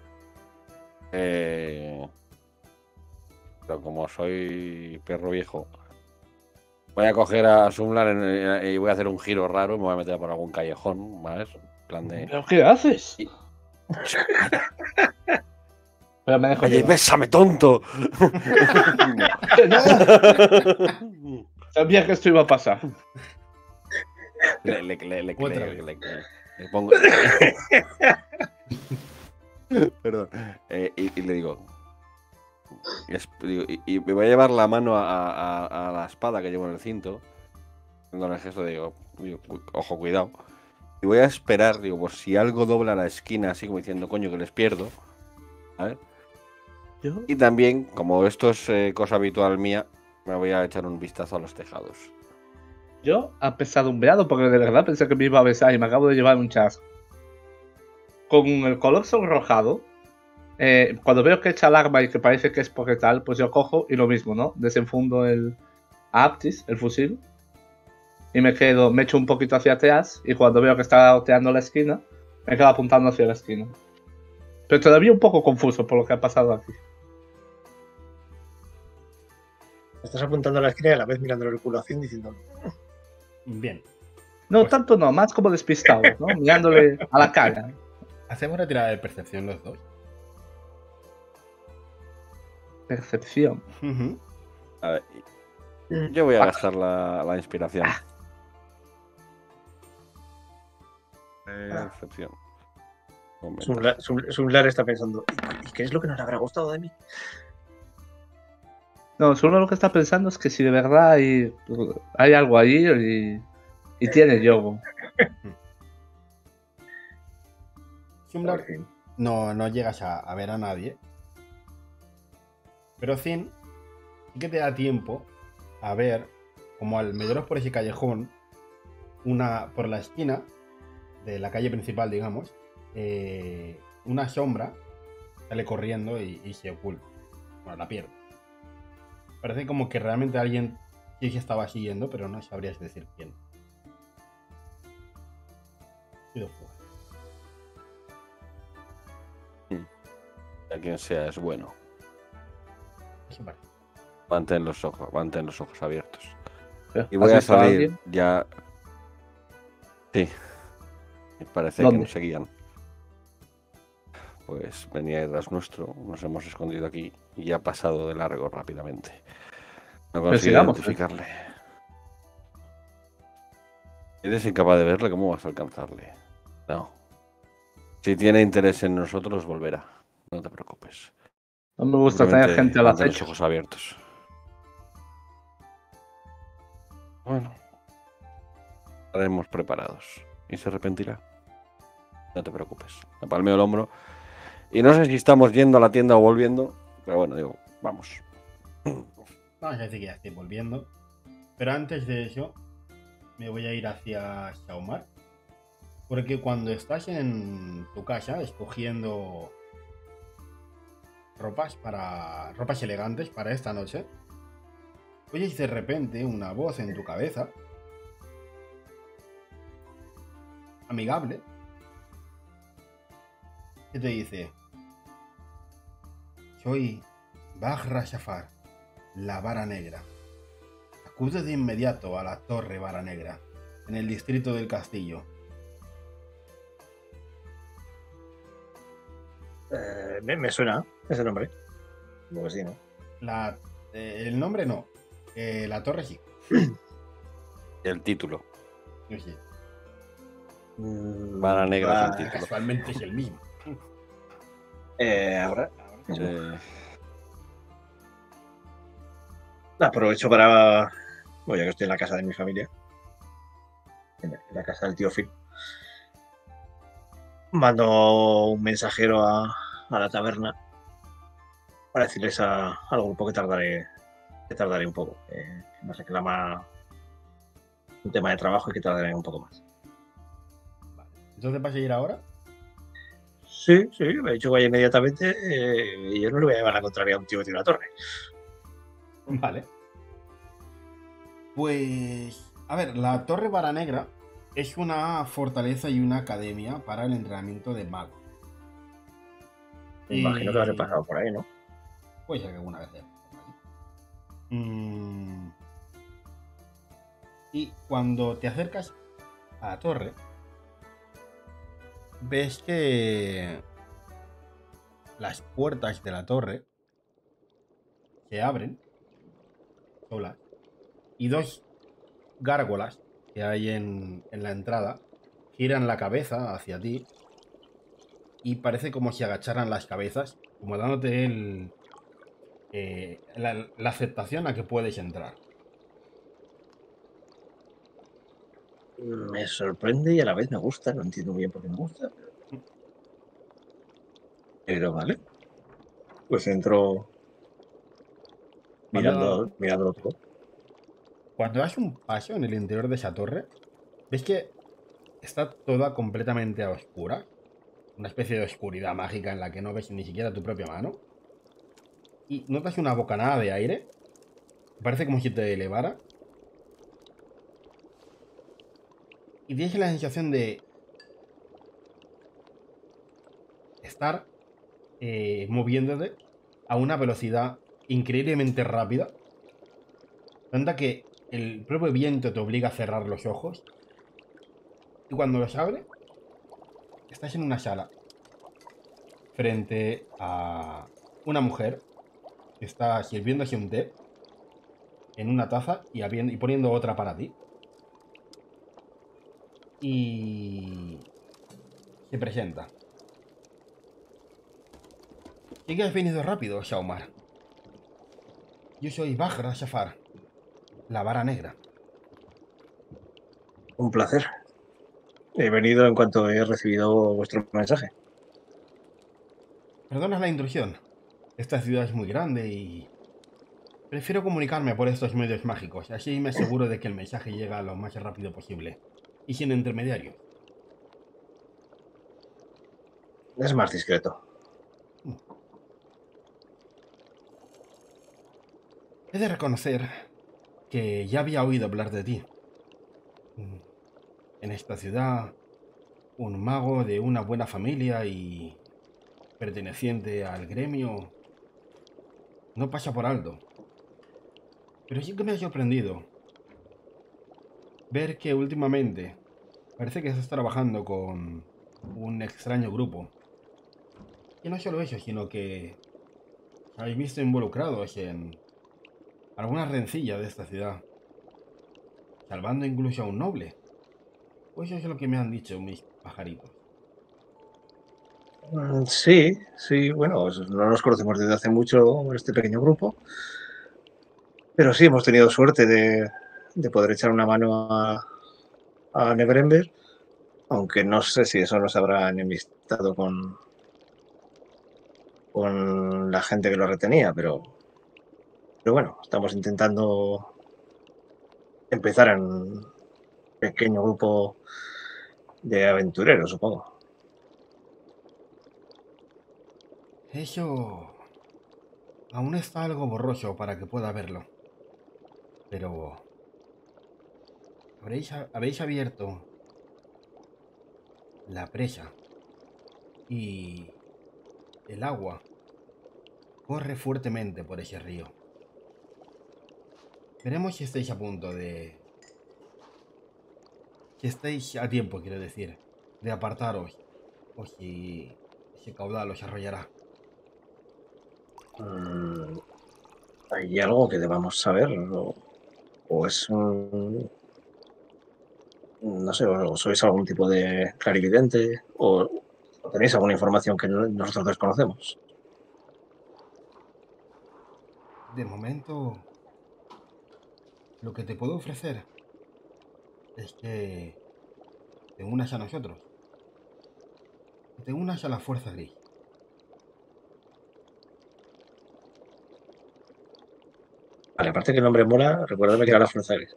Pero como soy perro viejo, voy a coger a Sumlar y voy a hacer un giro raro y me voy a meter por algún callejón, ¿vale? En plan de... ¿Pero qué haces? Pero me dejo ¡Oye, llevar. bésame, tonto! No. Sabía que esto iba a pasar. Le pongo... Perdón. Y le digo... Y me voy a llevar la mano a la espada que llevo en el cinto. Con el gesto digo, ojo, cuidado. Y voy a esperar, digo, por si algo dobla la esquina, así como diciendo, coño, que les pierdo. ¿Vale? ¿Yo? Y también, como esto es cosa habitual mía, me voy a echar un vistazo a los tejados. Yo apesadumbreado, porque de verdad pensé que me iba a besar y me acabo de llevar un chasco. Con el color sonrojado, cuando veo que echa el arma y que parece que es porque tal, pues yo cojo y lo mismo, ¿no? Desenfundo el Aptis, el fusil, y me echo un poquito hacia atrás, y cuando veo que está oteando la esquina, me quedo apuntando hacia la esquina. Pero todavía un poco confuso por lo que ha pasado aquí. Estás apuntando a la esquina y a la vez mirando el culo haciendo diciendo... Bien. No, Pues- tanto no, más como despistado, ¿no? Mirándole a la cara. Hacemos una tirada de percepción los dos. Percepción. A ver, yo voy a gastar la inspiración. Percepción. Sumlar está pensando, ¿y qué es lo que no le habrá gustado de mí? No, solo lo que está pensando es que si de verdad hay algo ahí y tiene yogo. Shumlar, no llegas a ver a nadie. Pero Zin sí que te da tiempo a ver como al meteros por ese callejón, por la esquina de la calle principal, digamos, una sombra sale corriendo y se oculta. Bueno, la pierde. Parece como que realmente alguien sí se estaba siguiendo, pero no sabrías decir quién. Pido fuga. A quien sea es bueno. Eso parece. Mantén los ojos abiertos. ¿Has Y voy a visto a salir alguien? ya. Sí. Me parece ¿Dónde? que nos seguían. pues venía detrás nuestro, nos hemos escondido aquí y ha pasado de largo rápidamente. No consigo sigamos, identificarle. ¿Eres incapaz de verle? ¿Cómo vas a alcanzarle? No. Si tiene interés en nosotros, volverá. No te preocupes. No me gusta tener Simplemente gente al mantén los acecho. ojos abiertos. Bueno. Estaremos preparados. Y se arrepentirá. No te preocupes. Me palmeo el hombro. Y no sé si estamos yendo a la tienda o volviendo. Pero bueno, digo, vamos. Vamos a decir que ya estoy volviendo. Pero antes de eso, me voy a ir hacia Shaumar. Porque cuando estás en tu casa escogiendo ropas elegantes para esta noche, oyes de repente una voz en tu cabeza, amigable, que te dice: soy Baghra Shafar, la Vara Negra. Acude de inmediato a la Torre Vara Negra, en el distrito del castillo. Me suena ese nombre. Pues sí, ¿no? El nombre no, la torre sí. El título. Yo sí. Vara Negra sin título. Casualmente es el mismo. Ahora mismo. Sí. Aprovecho para. Bueno, ya que estoy en la casa de mi familia, en la casa del tío Phil, mando un mensajero a la taberna para decirles al grupo que tardaré un poco. Me reclama un tema de trabajo y que tardaré un poco más. Vale. ¿Entonces vas a ir ahora? Sí, me ha dicho que vaya inmediatamente. Y yo no le voy a llevar la contraria a un tío que tiene una torre. Vale. Pues, a ver, la Torre Vara Negra es una fortaleza y una academia para el entrenamiento de magos. Me imagino que habré pasado por ahí, ¿no? Puede ser que alguna vez. Y cuando te acercas a la torre, ves que las puertas de la torre se abren solas y dos gárgolas que hay en la entrada giran la cabeza hacia ti y parece como si agacharan las cabezas, como dándote la aceptación a que puedes entrar. Me sorprende y a la vez me gusta. No entiendo bien por qué me gusta. Pero vale. Pues entro mirándolo todo. Cuando das un paso en el interior de esa torre, ves que está toda completamente a oscuras. Una especie de oscuridad mágica en la que no ves ni siquiera tu propia mano. Y notas una bocanada de aire. Parece como si te elevara. Y tienes la sensación de estar moviéndote a una velocidad increíblemente rápida. Tanta que el propio viento te obliga a cerrar los ojos. Y cuando los abres, estás en una sala frente a una mujer que está sirviéndose un té en una taza y poniendo otra para ti. Y se presenta. ¿Sí que has venido rápido, Shaumar? Yo soy Baghra Shafar, la Vara Negra. Un placer. He venido en cuanto he recibido vuestro mensaje. Perdona la intrusión. Esta ciudad es muy grande y prefiero comunicarme por estos medios mágicos. Así me aseguro de que el mensaje llega lo más rápido posible y sin intermediarios. Es más discreto. He de reconocer que ya había oído hablar de ti. En esta ciudad, un mago de una buena familia y perteneciente al gremio no pasa por alto. Pero sí que me ha sorprendido ver que últimamente parece que estás trabajando con un extraño grupo Y no solo eso, sino que os habéis visto involucrados en alguna rencilla de esta ciudad, salvando incluso a un noble. Pues eso es lo que me han dicho mis pajaritos. Sí, sí, bueno, pues no nos conocemos desde hace mucho este pequeño grupo, pero sí hemos tenido suerte de poder echar una mano a Neverember, aunque no sé si eso nos habrá enemistado con la gente que lo retenía, pero bueno, estamos intentando empezar en un pequeño grupo de aventureros, supongo. Eso aún está algo borroso para que pueda verlo. Pero habéis abierto la presa y el agua corre fuertemente por ese río. Veremos si estáis a punto de... Si estáis a tiempo, quiero decir, de apartaros, o si ese caudal os arrollará. ¿Hay algo que debamos saber? ¿O es un... no sé, o sois algún tipo de clarividente? ¿O tenéis alguna información que nosotros desconocemos? De momento, lo que te puedo ofrecer es que te unas a nosotros, que te unas a la Fuerza Gris. Vale, aparte que el nombre mola, recuérdame que era la Fuerza Gris.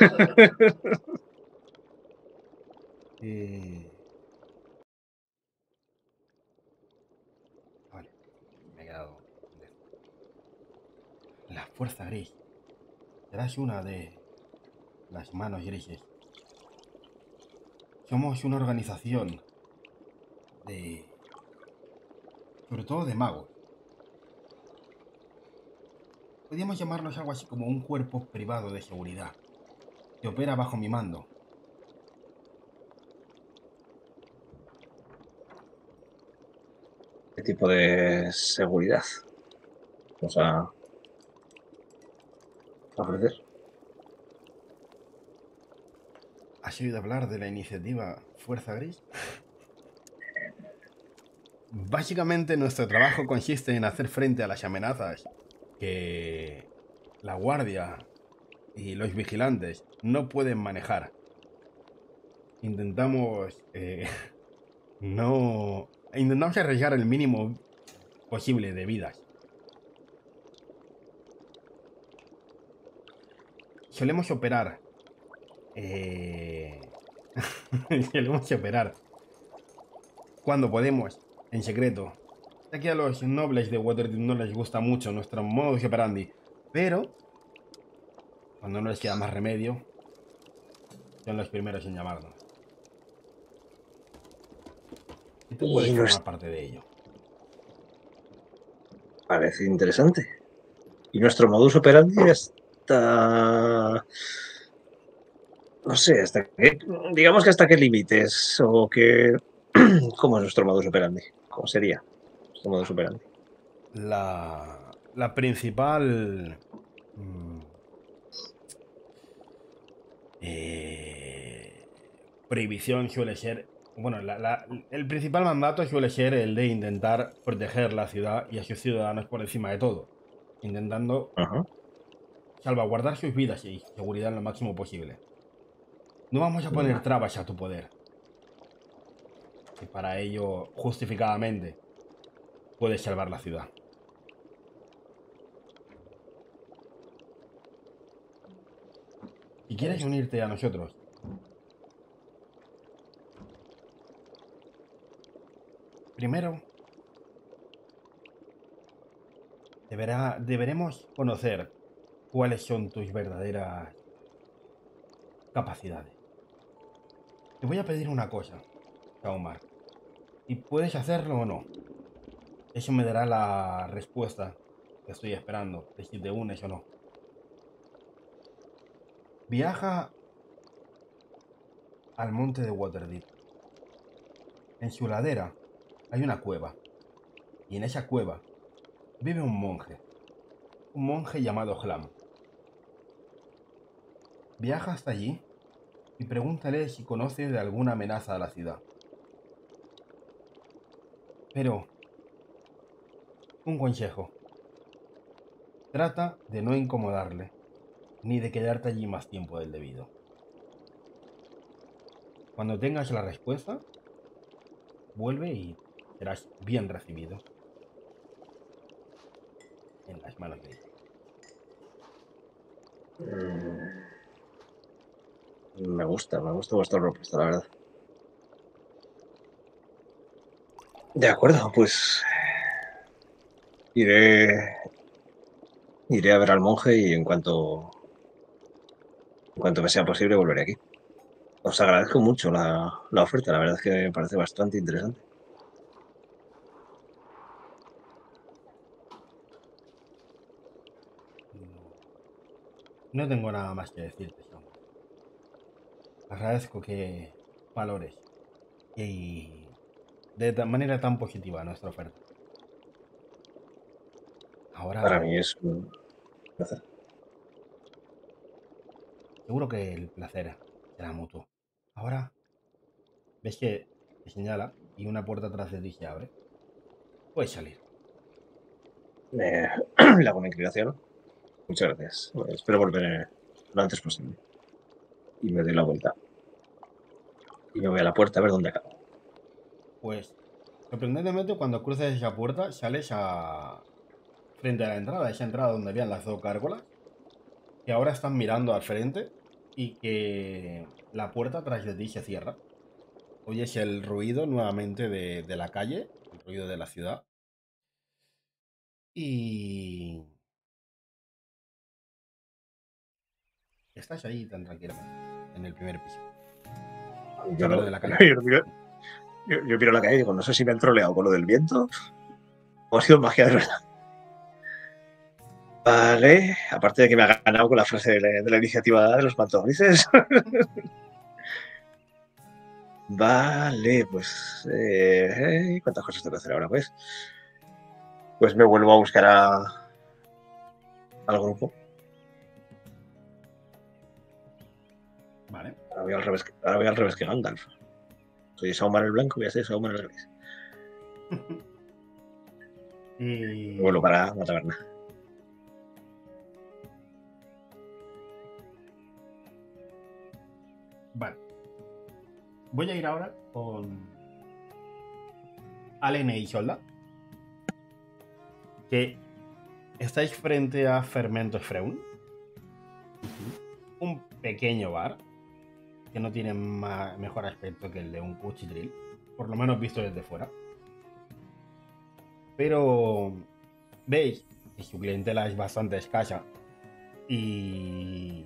Vale, me he quedado. La Fuerza Gris. Serás una de las manos grises. Somos una organización de... sobre todo de magos. Podríamos llamarnos algo así como un cuerpo privado de seguridad, que opera bajo mi mando. ¿Qué tipo de seguridad vamos a ofrecer? ¿Has oído hablar de la iniciativa Fuerza Gris? Básicamente nuestro trabajo consiste en hacer frente a las amenazas que la guardia y los vigilantes no pueden manejar. Intentamos no... Intentamos arriesgar el mínimo posible de vidas. Solemos operar. Solemos operar cuando podemos, en secreto. Ya que a los nobles de Waterdeep no les gusta mucho nuestro modus operandi. Pero, cuando no les queda más remedio, son los primeros en llamarnos. Y tú puedes formar parte de ello. Parece interesante. Y nuestro modus operandi está... no sé, hasta qué... digamos que hasta qué límites o que... ¿Cómo es nuestro modus operandi? ¿Cómo sería nuestro modus operandi? La principal... prohibición suele ser... Bueno, el principal mandato suele ser el de intentar proteger la ciudad y a sus ciudadanos por encima de todo. Intentando salvaguardar sus vidas y seguridad lo máximo posible. No vamos a poner trabas a tu poder. Y para ello, justificadamente, puedes salvar la ciudad. Si quieres unirte a nosotros, primero deberemos conocer cuáles son tus verdaderas capacidades. Te voy a pedir una cosa, Kaomar, y puedes hacerlo o no. Eso me dará la respuesta que estoy esperando, de si te unes o no. Viaja al monte de Waterdeep. En su ladera hay una cueva. Y en esa cueva vive un monje llamado Hlam. Viaja hasta allí y pregúntale si conoce de alguna amenaza a la ciudad. Pero, un consejo. Trata de no incomodarle, ni de quedarte allí más tiempo del debido. Cuando tengas la respuesta, vuelve y serás bien recibido en las manos de ella. Me gusta vuestra propuesta, la verdad. De acuerdo, pues iré a ver al monje y en cuanto me sea posible volveré aquí. Os agradezco mucho la oferta, la verdad es que me parece bastante interesante. No tengo nada más que decirte, Sean. Agradezco que valores y de manera tan positiva nuestra oferta. Para Ahora, mí es un placer. seguro que el placer será mutuo. Ahora, ves que te señala y una puerta atrás de ti se abre. Puedes salir. Le hago una inclinación. Muchas gracias. Bueno, espero volver lo antes posible. Y me doy la vuelta. Y me voy a la puerta a ver dónde acabo. Pues, sorprendentemente, cuando cruces esa puerta, sales frente a la entrada, esa entrada donde habían las dos gárgolas, que ahora están mirando al frente y que la puerta tras de ti se cierra. Oyes el ruido nuevamente de la calle, el ruido de la ciudad. Y estás ahí tan tranquilamente, en el primer piso. Yo, Perdón, en la calle. yo miro la calle y digo, no sé si me han troleado con lo del viento o ha sido magia de verdad. Vale, aparte de que me ha ganado con la frase de la iniciativa de los mantos grises. Vale, pues... ¿cuántas cosas tengo que hacer ahora, pues? Pues me vuelvo a buscar al grupo. Vale. Ahora voy al revés que Gandalf. Soy Sauron el blanco, voy a ser Sauron el gris. Y Vuelvo para la taberna. vale. Voy a ir ahora con Alene y Solda, que estáis frente a Fermentos Freun, un pequeño bar que no tiene mejor aspecto que el de un cuchitril, por lo menos visto desde fuera. Pero veis que su clientela es bastante escasa y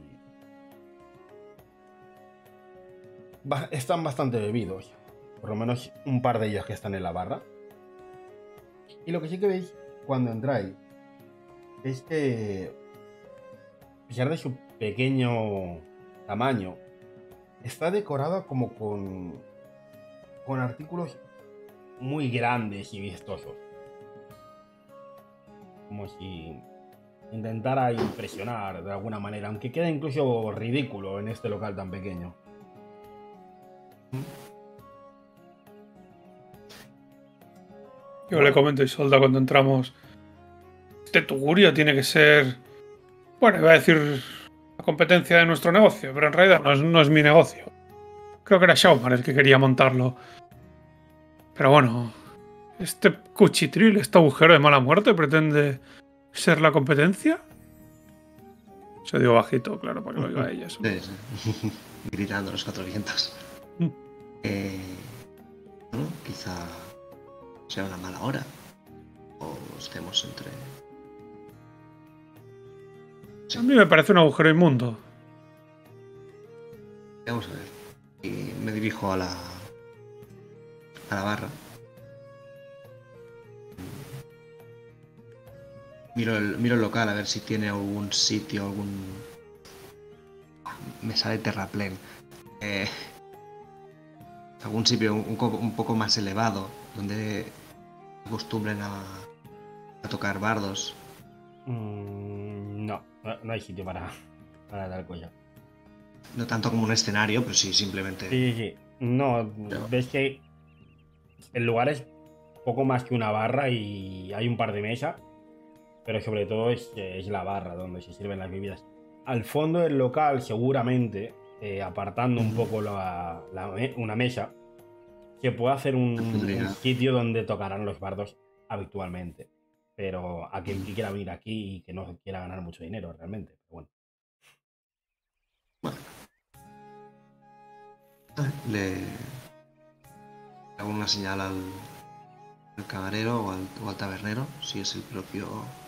están bastante bebidos, por lo menos un par de ellos que están en la barra. Y lo que sí que veis cuando entráis es que, a pesar de su pequeño tamaño, está decorado como con artículos muy grandes y vistosos, como si intentara impresionar de alguna manera, aunque queda incluso ridículo en este local tan pequeño. Yo le comento a Isolda cuando entramos. Este tugurio tiene que ser. Bueno, iba a decir la competencia de nuestro negocio, pero en realidad no es mi negocio. Creo que era Shaumar el que quería montarlo. Pero bueno, este cuchitril, este agujero de mala muerte, pretende ser la competencia. Se dio bajito, claro, para que lo diga ella. Sí, sí. Gritando a los cuatro vientos. Bueno, quizá sea una mala hora. O estemos entre... Sí. A mí me parece un agujero inmundo. Vamos a ver. Y me dirijo a la barra. Miro el local a ver si tiene algún sitio, algún... Me sale terraplén. Algún sitio un poco más elevado donde acostumbren a tocar bardos. No hay sitio para tal cosa. No tanto como un escenario, pero sí, simplemente. Sí. No, ves que el lugar es poco más que una barra y hay un par de mesas, pero sobre todo es la barra donde se sirven las bebidas. Al fondo del local, seguramente, apartando un poco una mesa, se puede hacer un sitio donde tocarán los bardos habitualmente. Pero a quien quiera venir aquí y que no quiera ganar mucho dinero realmente. Pero bueno. Le hago una señal al camarero o al tabernero, si es el propio.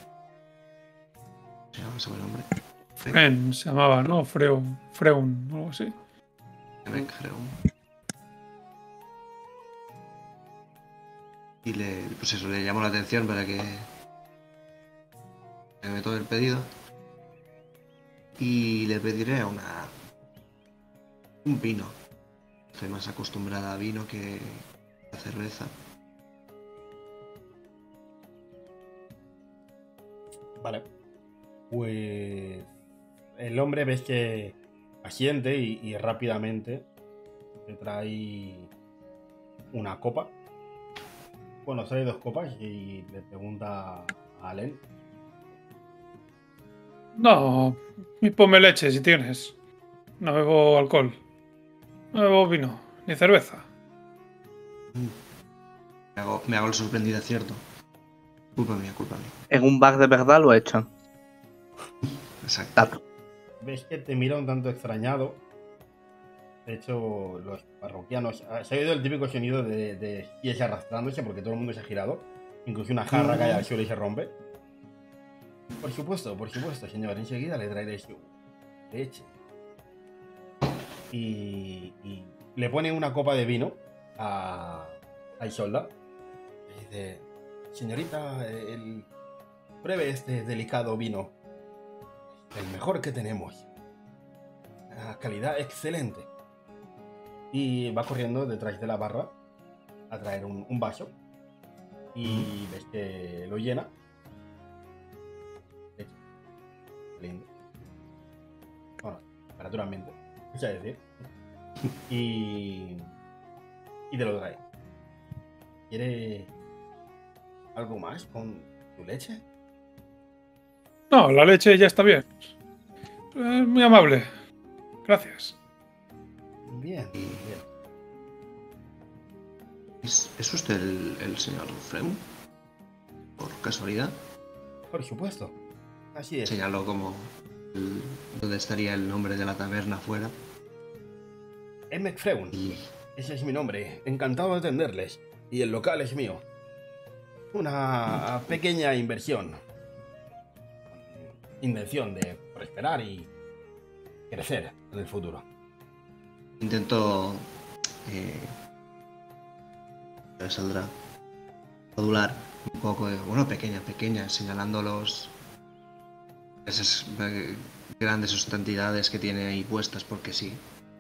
¿Se llama ese nombre? Fren se llamaba, ¿no? Freun, o algo así. Y pues eso, le llamo la atención para que me tome el pedido. Y le pediré un vino. Estoy más acostumbrada a vino que a cerveza. Vale. Pues el hombre ves que asiente y rápidamente te trae una copa. Bueno, trae 2 copas y le pregunta a Alen. No, y ponme leche si tienes. No bebo alcohol. No bebo vino, ni cerveza. Me hago el sorprendido, cierto. Culpa mía. En un bar de verdad lo echan. Exacto. Ves que te mira un tanto extrañado. De hecho, los parroquianos... Se ha oído el típico sonido de pies arrastrándose porque todo el mundo se ha girado. Incluso una jarra cae al suelo y se rompe. Por supuesto, señor. Enseguida le traeré su leche. Y le pone una copa de vino a Isolda. Y dice: señorita, pruebe este delicado vino. El mejor que tenemos. La calidad excelente. Y va corriendo detrás de la barra a traer un vaso. Y ves que lo llena. Lindo. Bueno, naturalmente. Es decir. Y te lo trae. ¿Quiere algo más con tu leche? No, la leche ya está bien. Muy amable. Gracias. Bien. ¿Es usted el señor Freun? ¿Por casualidad? Por supuesto. Así es. Señaló como donde estaría el nombre de la taberna afuera. Emmet Freun. Ese es mi nombre. Encantado de atenderles. Y el local es mío. Una pequeña inversión. Intención de prosperar y crecer en el futuro. Intento saldrá modular un poco de, bueno, pequeña, señalando esas grandes ostentidades que tiene ahí puestas porque sí.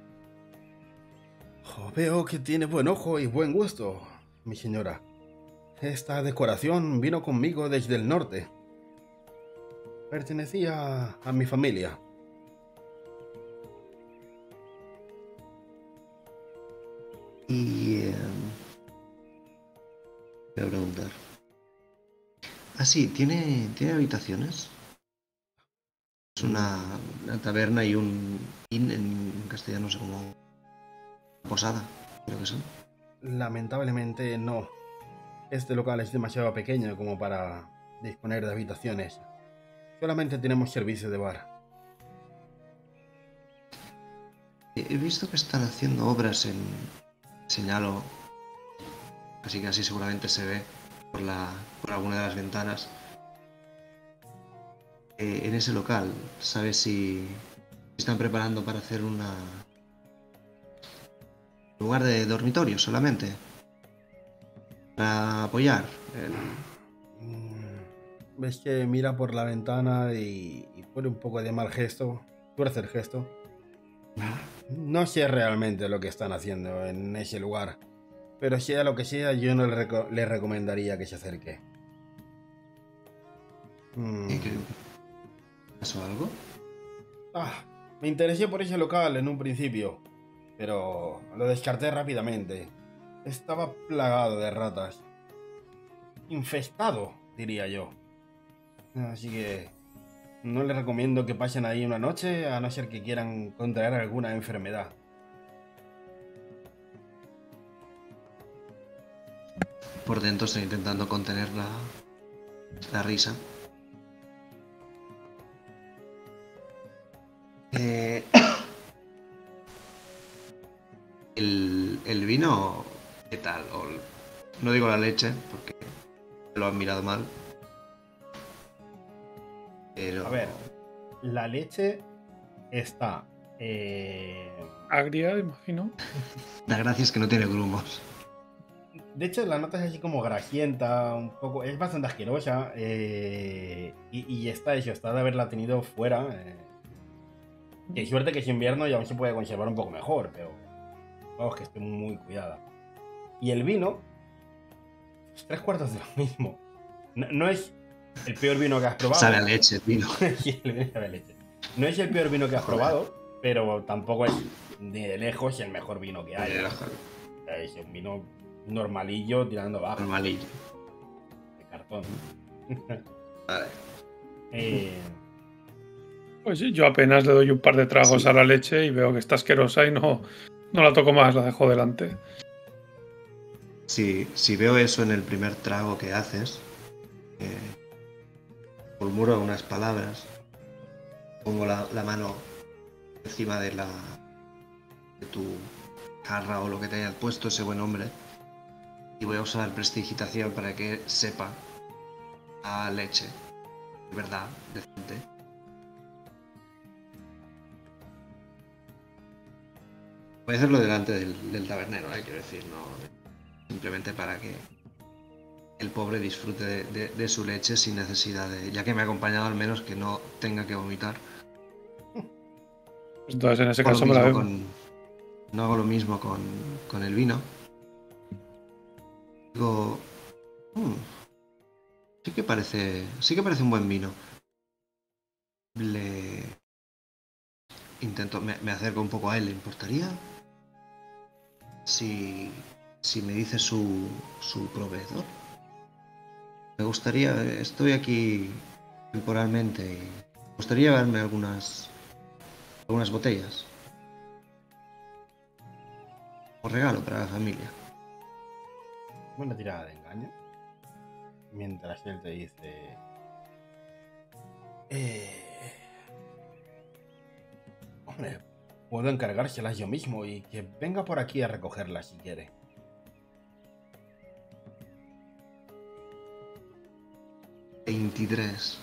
Veo que tiene buen ojo y buen gusto, mi señora. Esta decoración vino conmigo desde el norte. Pertenecía a mi familia. Y voy a preguntar. Ah, sí, ¿tiene habitaciones? Es una taberna y un inn en castellano, no sé cómo. Posada, creo que son. Lamentablemente no. Este local es demasiado pequeño como para disponer de habitaciones. Solamente tenemos servicio de bar. He visto que están haciendo obras en... Señalo, así que así seguramente se ve por alguna de las ventanas. En ese local, ¿sabes si están preparando para hacer un lugar de dormitorio solamente? Para apoyar Ves que mira por la ventana y pone un poco de mal gesto, tuerce el gesto. No sé realmente lo que están haciendo en ese lugar, pero sea lo que sea, yo no le recomendaría que se acerque. ¿Y qué? ¿Pasó algo? Me interesé por ese local en un principio, pero lo descarté rápidamente. Estaba plagado de ratas. Infestado, diría yo. Así que no les recomiendo que pasen ahí una noche, a no ser que quieran contraer alguna enfermedad. Por dentro estoy intentando contener la risa. El vino, ¿qué tal? No digo la leche, porque lo han mirado mal. Pero... A ver, la leche está... Agria, imagino. La gracia es que no tiene grumos. De hecho, la nota es así como grasienta, un poco... Es bastante asquerosa. Y está hecho, está de haberla tenido fuera. Qué suerte que es invierno y aún se puede conservar un poco mejor, pero... Vamos, que esté muy cuidada. Y el vino... Es 3/4 de lo mismo. No es el peor vino que has probado. Sabe a leche el vino. Sí, el vino sabe a leche. No es el peor vino que has probado, pero tampoco es ni de lejos el mejor vino que hay. Es un vino normalillo tirando abajo. Normalillo. De cartón. Vale. Pues sí, yo apenas le doy un par de tragos Sí. a la leche y veo que está asquerosa y no la toco más, la dejo delante. Si veo eso en el primer trago que haces, murmuro unas palabras, pongo la mano encima de tu jarra o lo que te hayas puesto, ese buen hombre, y voy a usar prestidigitación para que sepa a leche, de verdad, decente. Voy a hacerlo delante del tabernero, quiero decir, no simplemente para que el pobre disfrute de su leche sin necesidad de, ya que me ha acompañado, al menos que no tenga que vomitar. Entonces, en ese Hago lo caso me la mismo bebo. no hago lo mismo con el vino. Digo, sí que parece un buen vino. Me acerco un poco a él. ¿Le importaría si me dice su proveedor? Me gustaría, estoy aquí temporalmente y me gustaría llevarme algunas botellas. Un regalo para la familia. Buena tirada de engaño. Mientras él te dice... Hombre, puedo encargárselas yo mismo y que venga por aquí a recogerlas si quiere. $23.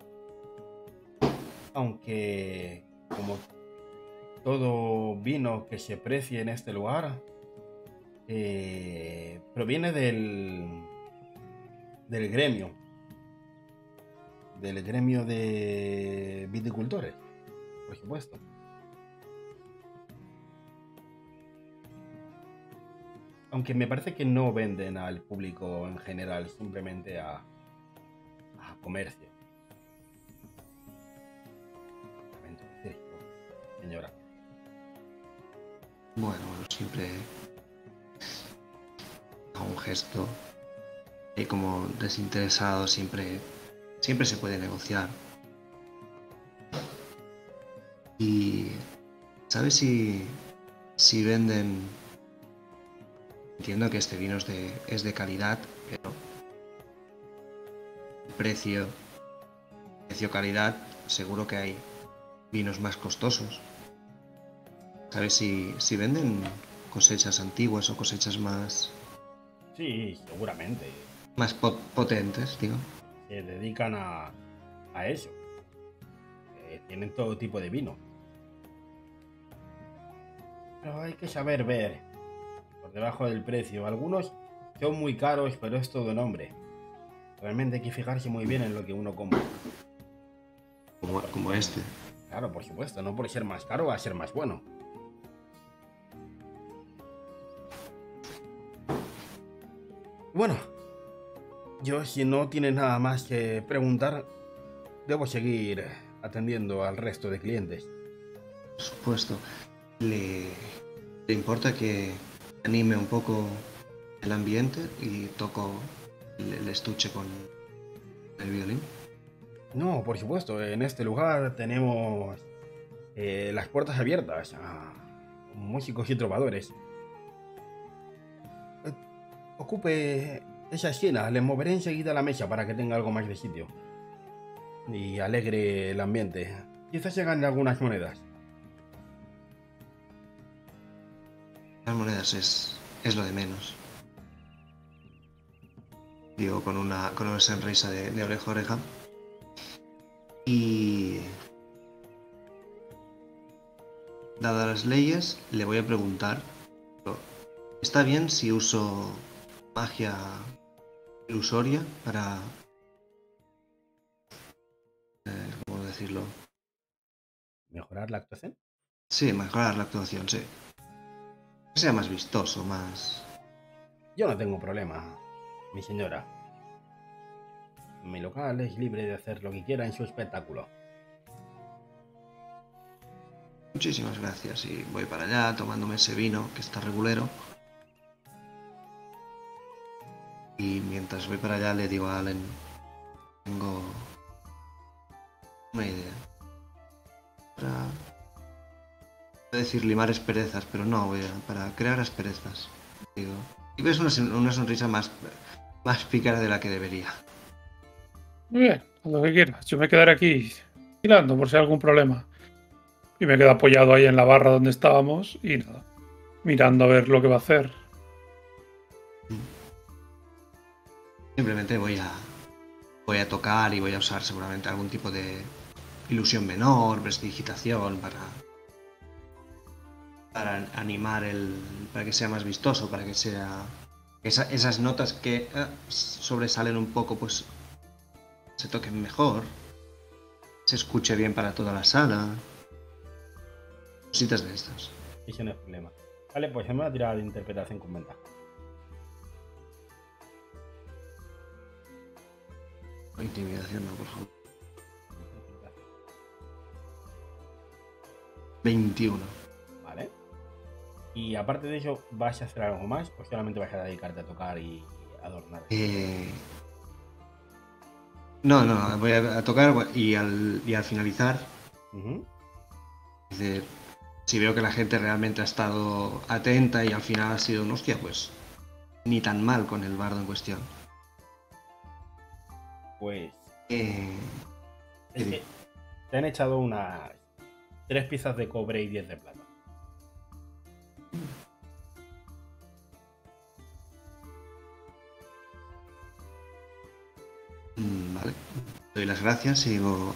Aunque, como todo vino que se precie en este lugar, proviene del gremio. Del gremio de viticultores, por supuesto. Aunque me parece que no venden al público en general, simplemente a comercio. Lamento decirlo, señora. Bueno, siempre hago un gesto y como desinteresado siempre se puede negociar. Y ¿sabes si venden? Entiendo que este vino es de calidad, pero precio calidad, seguro que hay vinos más costosos. ¿Sabes si venden cosechas antiguas o cosechas más Sí, seguramente. potentes, digo? Se dedican a eso. Tienen todo tipo de vino. Pero hay que saber ver por debajo del precio. Algunos son muy caros, pero es todo nombre. Realmente hay que fijarse muy bien en lo que uno compra. Como este. Claro, por supuesto, no por ser más caro va a ser más bueno. Bueno, yo si no tienes nada más que preguntar, debo seguir atendiendo al resto de clientes. Por supuesto. ¿Le importa que anime un poco el ambiente y toco el estuche con el violín? No, por supuesto, en este lugar tenemos las puertas abiertas a músicos y trovadores. Ocupe esa esquina, le moveré enseguida la mesa para que tenga algo más de sitio. Y alegre el ambiente. Quizás se gane algunas monedas. Las monedas es lo de menos. Digo, con una sonrisa de oreja a oreja. Y dadas las leyes, le voy a preguntar, ¿está bien si uso magia ilusoria para... ¿cómo decirlo? ¿Mejorar la actuación? Sí, mejorar la actuación, sí. Que sea más vistoso, más... Yo no tengo problema, mi señora. Mi local es libre de hacer lo que quiera en su espectáculo. Muchísimas gracias y voy para allá tomándome ese vino que está regulero. Y mientras voy para allá le digo a Allen, tengo una idea. Para decir limar asperezas, pero no, para crear asperezas. Digo. Y ves una sonrisa más pícara de la que debería. Muy bien, haz lo que quieras. Yo me quedaré aquí vigilando por si hay algún problema. Y me quedo apoyado ahí en la barra donde estábamos y nada, mirando a ver lo que va a hacer. Simplemente voy a tocar y voy a usar seguramente algún tipo de ilusión menor, prestidigitación para animar para que sea más vistoso, para que sea esas notas que sobresalen un poco, pues se toquen mejor, se escuche bien para toda la sala, cositas de estas. Ese no es problema. Vale, pues me voy a tirar de interpretación con ventaja. Intimidación, no, por favor. 21. Vale. Y aparte de eso, ¿vas a hacer algo más o solamente vas a dedicarte a tocar y adornar? No, voy a tocar y al finalizar, dice, si veo que la gente realmente ha estado atenta y al final ha sido un hostia, pues ni tan mal con el bardo en cuestión. Pues Eh, es que te han echado unas 3 piezas de cobre y 10 de plata. Vale, doy las gracias y digo,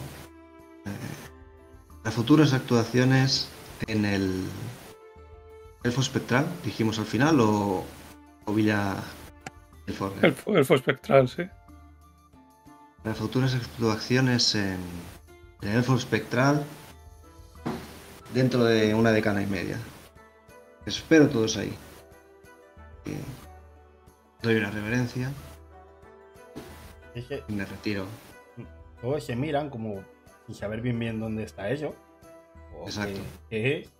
para futuras actuaciones en el Elfo Espectral, dijimos al final, o Villa del Forge. Elfo espectral, sí. Para futuras actuaciones en el Elfo Espectral dentro de una década y media. Espero todos ahí. Doy una reverencia Es que y me retiro. todos se miran como sin saber bien dónde está eso. O Exacto. qué es.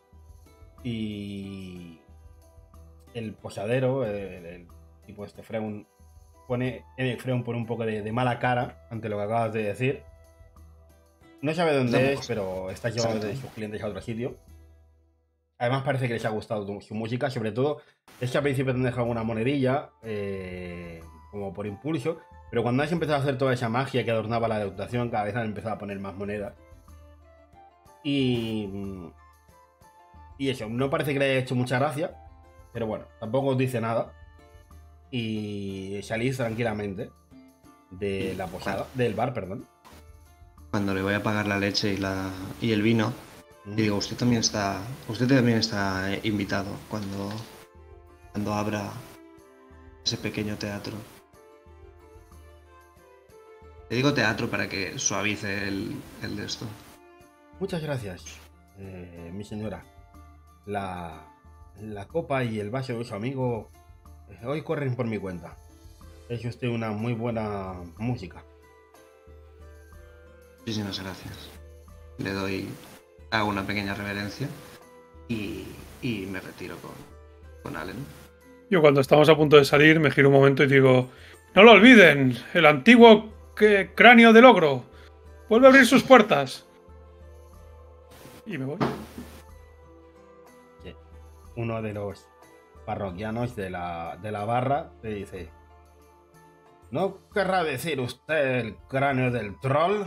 Y el posadero, el tipo este Freun, pone un poco de mala cara ante lo que acabas de decir. No sabe dónde es, pero está llevando de sus clientes a otro sitio. Además parece que les ha gustado su música, sobre todo es que al principio te han dejado una monedilla, como por impulso, pero cuando has empezado a hacer toda esa magia que adornaba la actuación, cada vez han empezado a poner más monedas. Y eso, no parece que le haya hecho mucha gracia, pero bueno, tampoco os dice nada. Y salís tranquilamente de la posada, del bar, perdón. Cuando le voy a pagar la leche y el vino, y digo, usted también está invitado cuando abra ese pequeño teatro. Le digo teatro para que suavice el de esto. Muchas gracias, mi señora. La copa y el vaso de su amigo hoy corren por mi cuenta. Es usted una muy buena música. Muchísimas gracias. Hago una pequeña reverencia y me retiro con Allen. Yo cuando estamos a punto de salir me giro un momento y digo, no lo olviden, el antiguo cráneo del ogro vuelve a abrir sus puertas. Y me voy. Uno de los parroquianos de la barra te dice, ¿no querrá decir usted el cráneo del troll?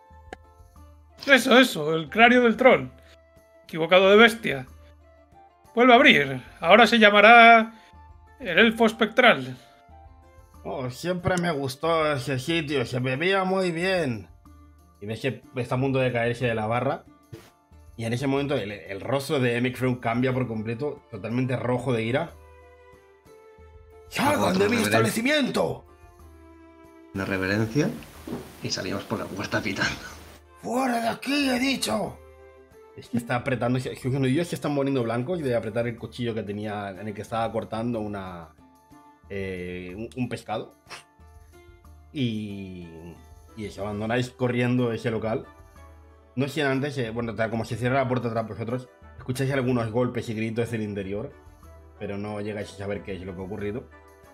Eso, el cráneo del troll. Equivocado de bestia. Vuelve a abrir. Ahora se llamará el elfo espectral. Oh, siempre me gustó ese sitio, se bebía muy bien. Y ves que está a punto de caerse de la barra. Y en ese momento el rostro de Emicfreund cambia por completo, totalmente rojo de ira. ¡Salgan de mi establecimiento! Una reverencia y salimos por la puerta pitando. ¡Fuera de aquí, he dicho! Es que está apretando, es que unos dios se están poniendo blancos de apretar el cuchillo que tenía, en el que estaba cortando un pescado. Y eso, abandonáis corriendo ese local. No sin antes, bueno, tal como se cierra la puerta tras vosotros, escucháis algunos golpes y gritos del interior, pero no llegáis a saber qué es lo que ha ocurrido.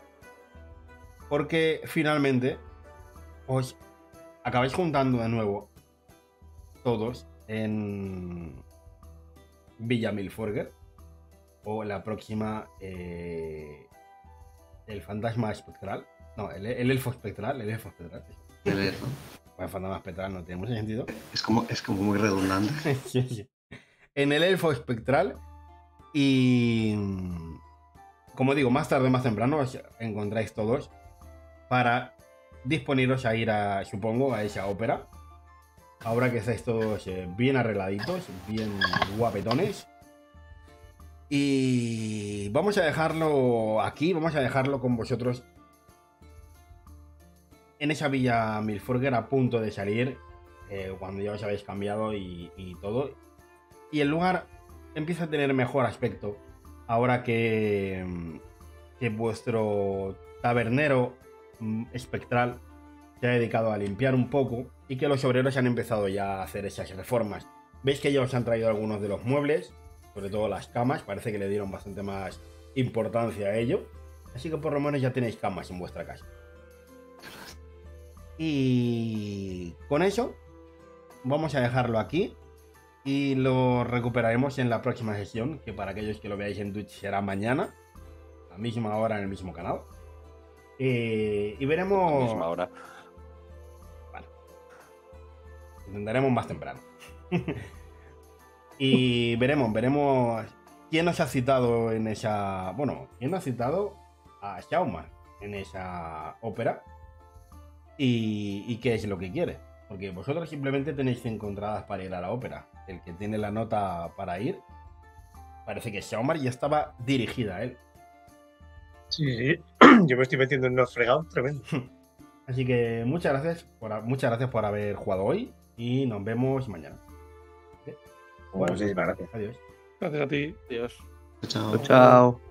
Porque finalmente os acabáis juntando de nuevo todos en Villa Milforger, o la próxima el fantasma espectral. No, el elfo espectral. El elfo. El fantasma espectral no tiene mucho sentido. Es como muy redundante. Sí. En el elfo espectral. Y como digo, más tarde, más temprano os encontráis todos para disponiros a ir supongo, a esa ópera. Ahora que estáis todos bien arregladitos, bien guapetones. Y vamos a dejarlo aquí, vamos a dejarlo con vosotros en esa Villa Milforger a punto de salir, cuando ya os habéis cambiado y todo. Y el lugar empieza a tener mejor aspecto ahora que vuestro tabernero espectral se ha dedicado a limpiar un poco y que los obreros han empezado ya a hacer esas reformas. Veis que ya os han traído algunos de los muebles, sobre todo las camas, parece que le dieron bastante más importancia a ello. Así que por lo menos ya tenéis camas en vuestra casa. Y con eso vamos a dejarlo aquí y lo recuperaremos en la próxima sesión, que para aquellos que lo veáis en Twitch será mañana, a la misma hora en el mismo canal. Y veremos... A la misma hora. Bueno, intentaremos más temprano. Y veremos quién nos ha citado en esa... Bueno, quién ha citado a Shauman en esa ópera. Y qué es lo que quiere. Porque vosotros simplemente tenéis 5 entradas para ir a la ópera. El que tiene la nota para ir, parece que Shaumar ya estaba dirigida a él. Sí. Yo me estoy metiendo en unos fregados tremendo. Así que muchas gracias por haber jugado hoy y nos vemos mañana. ¿Okay? Bueno, Muchísimas gracias. Adiós. Gracias a ti. Adiós. Chao. Chao.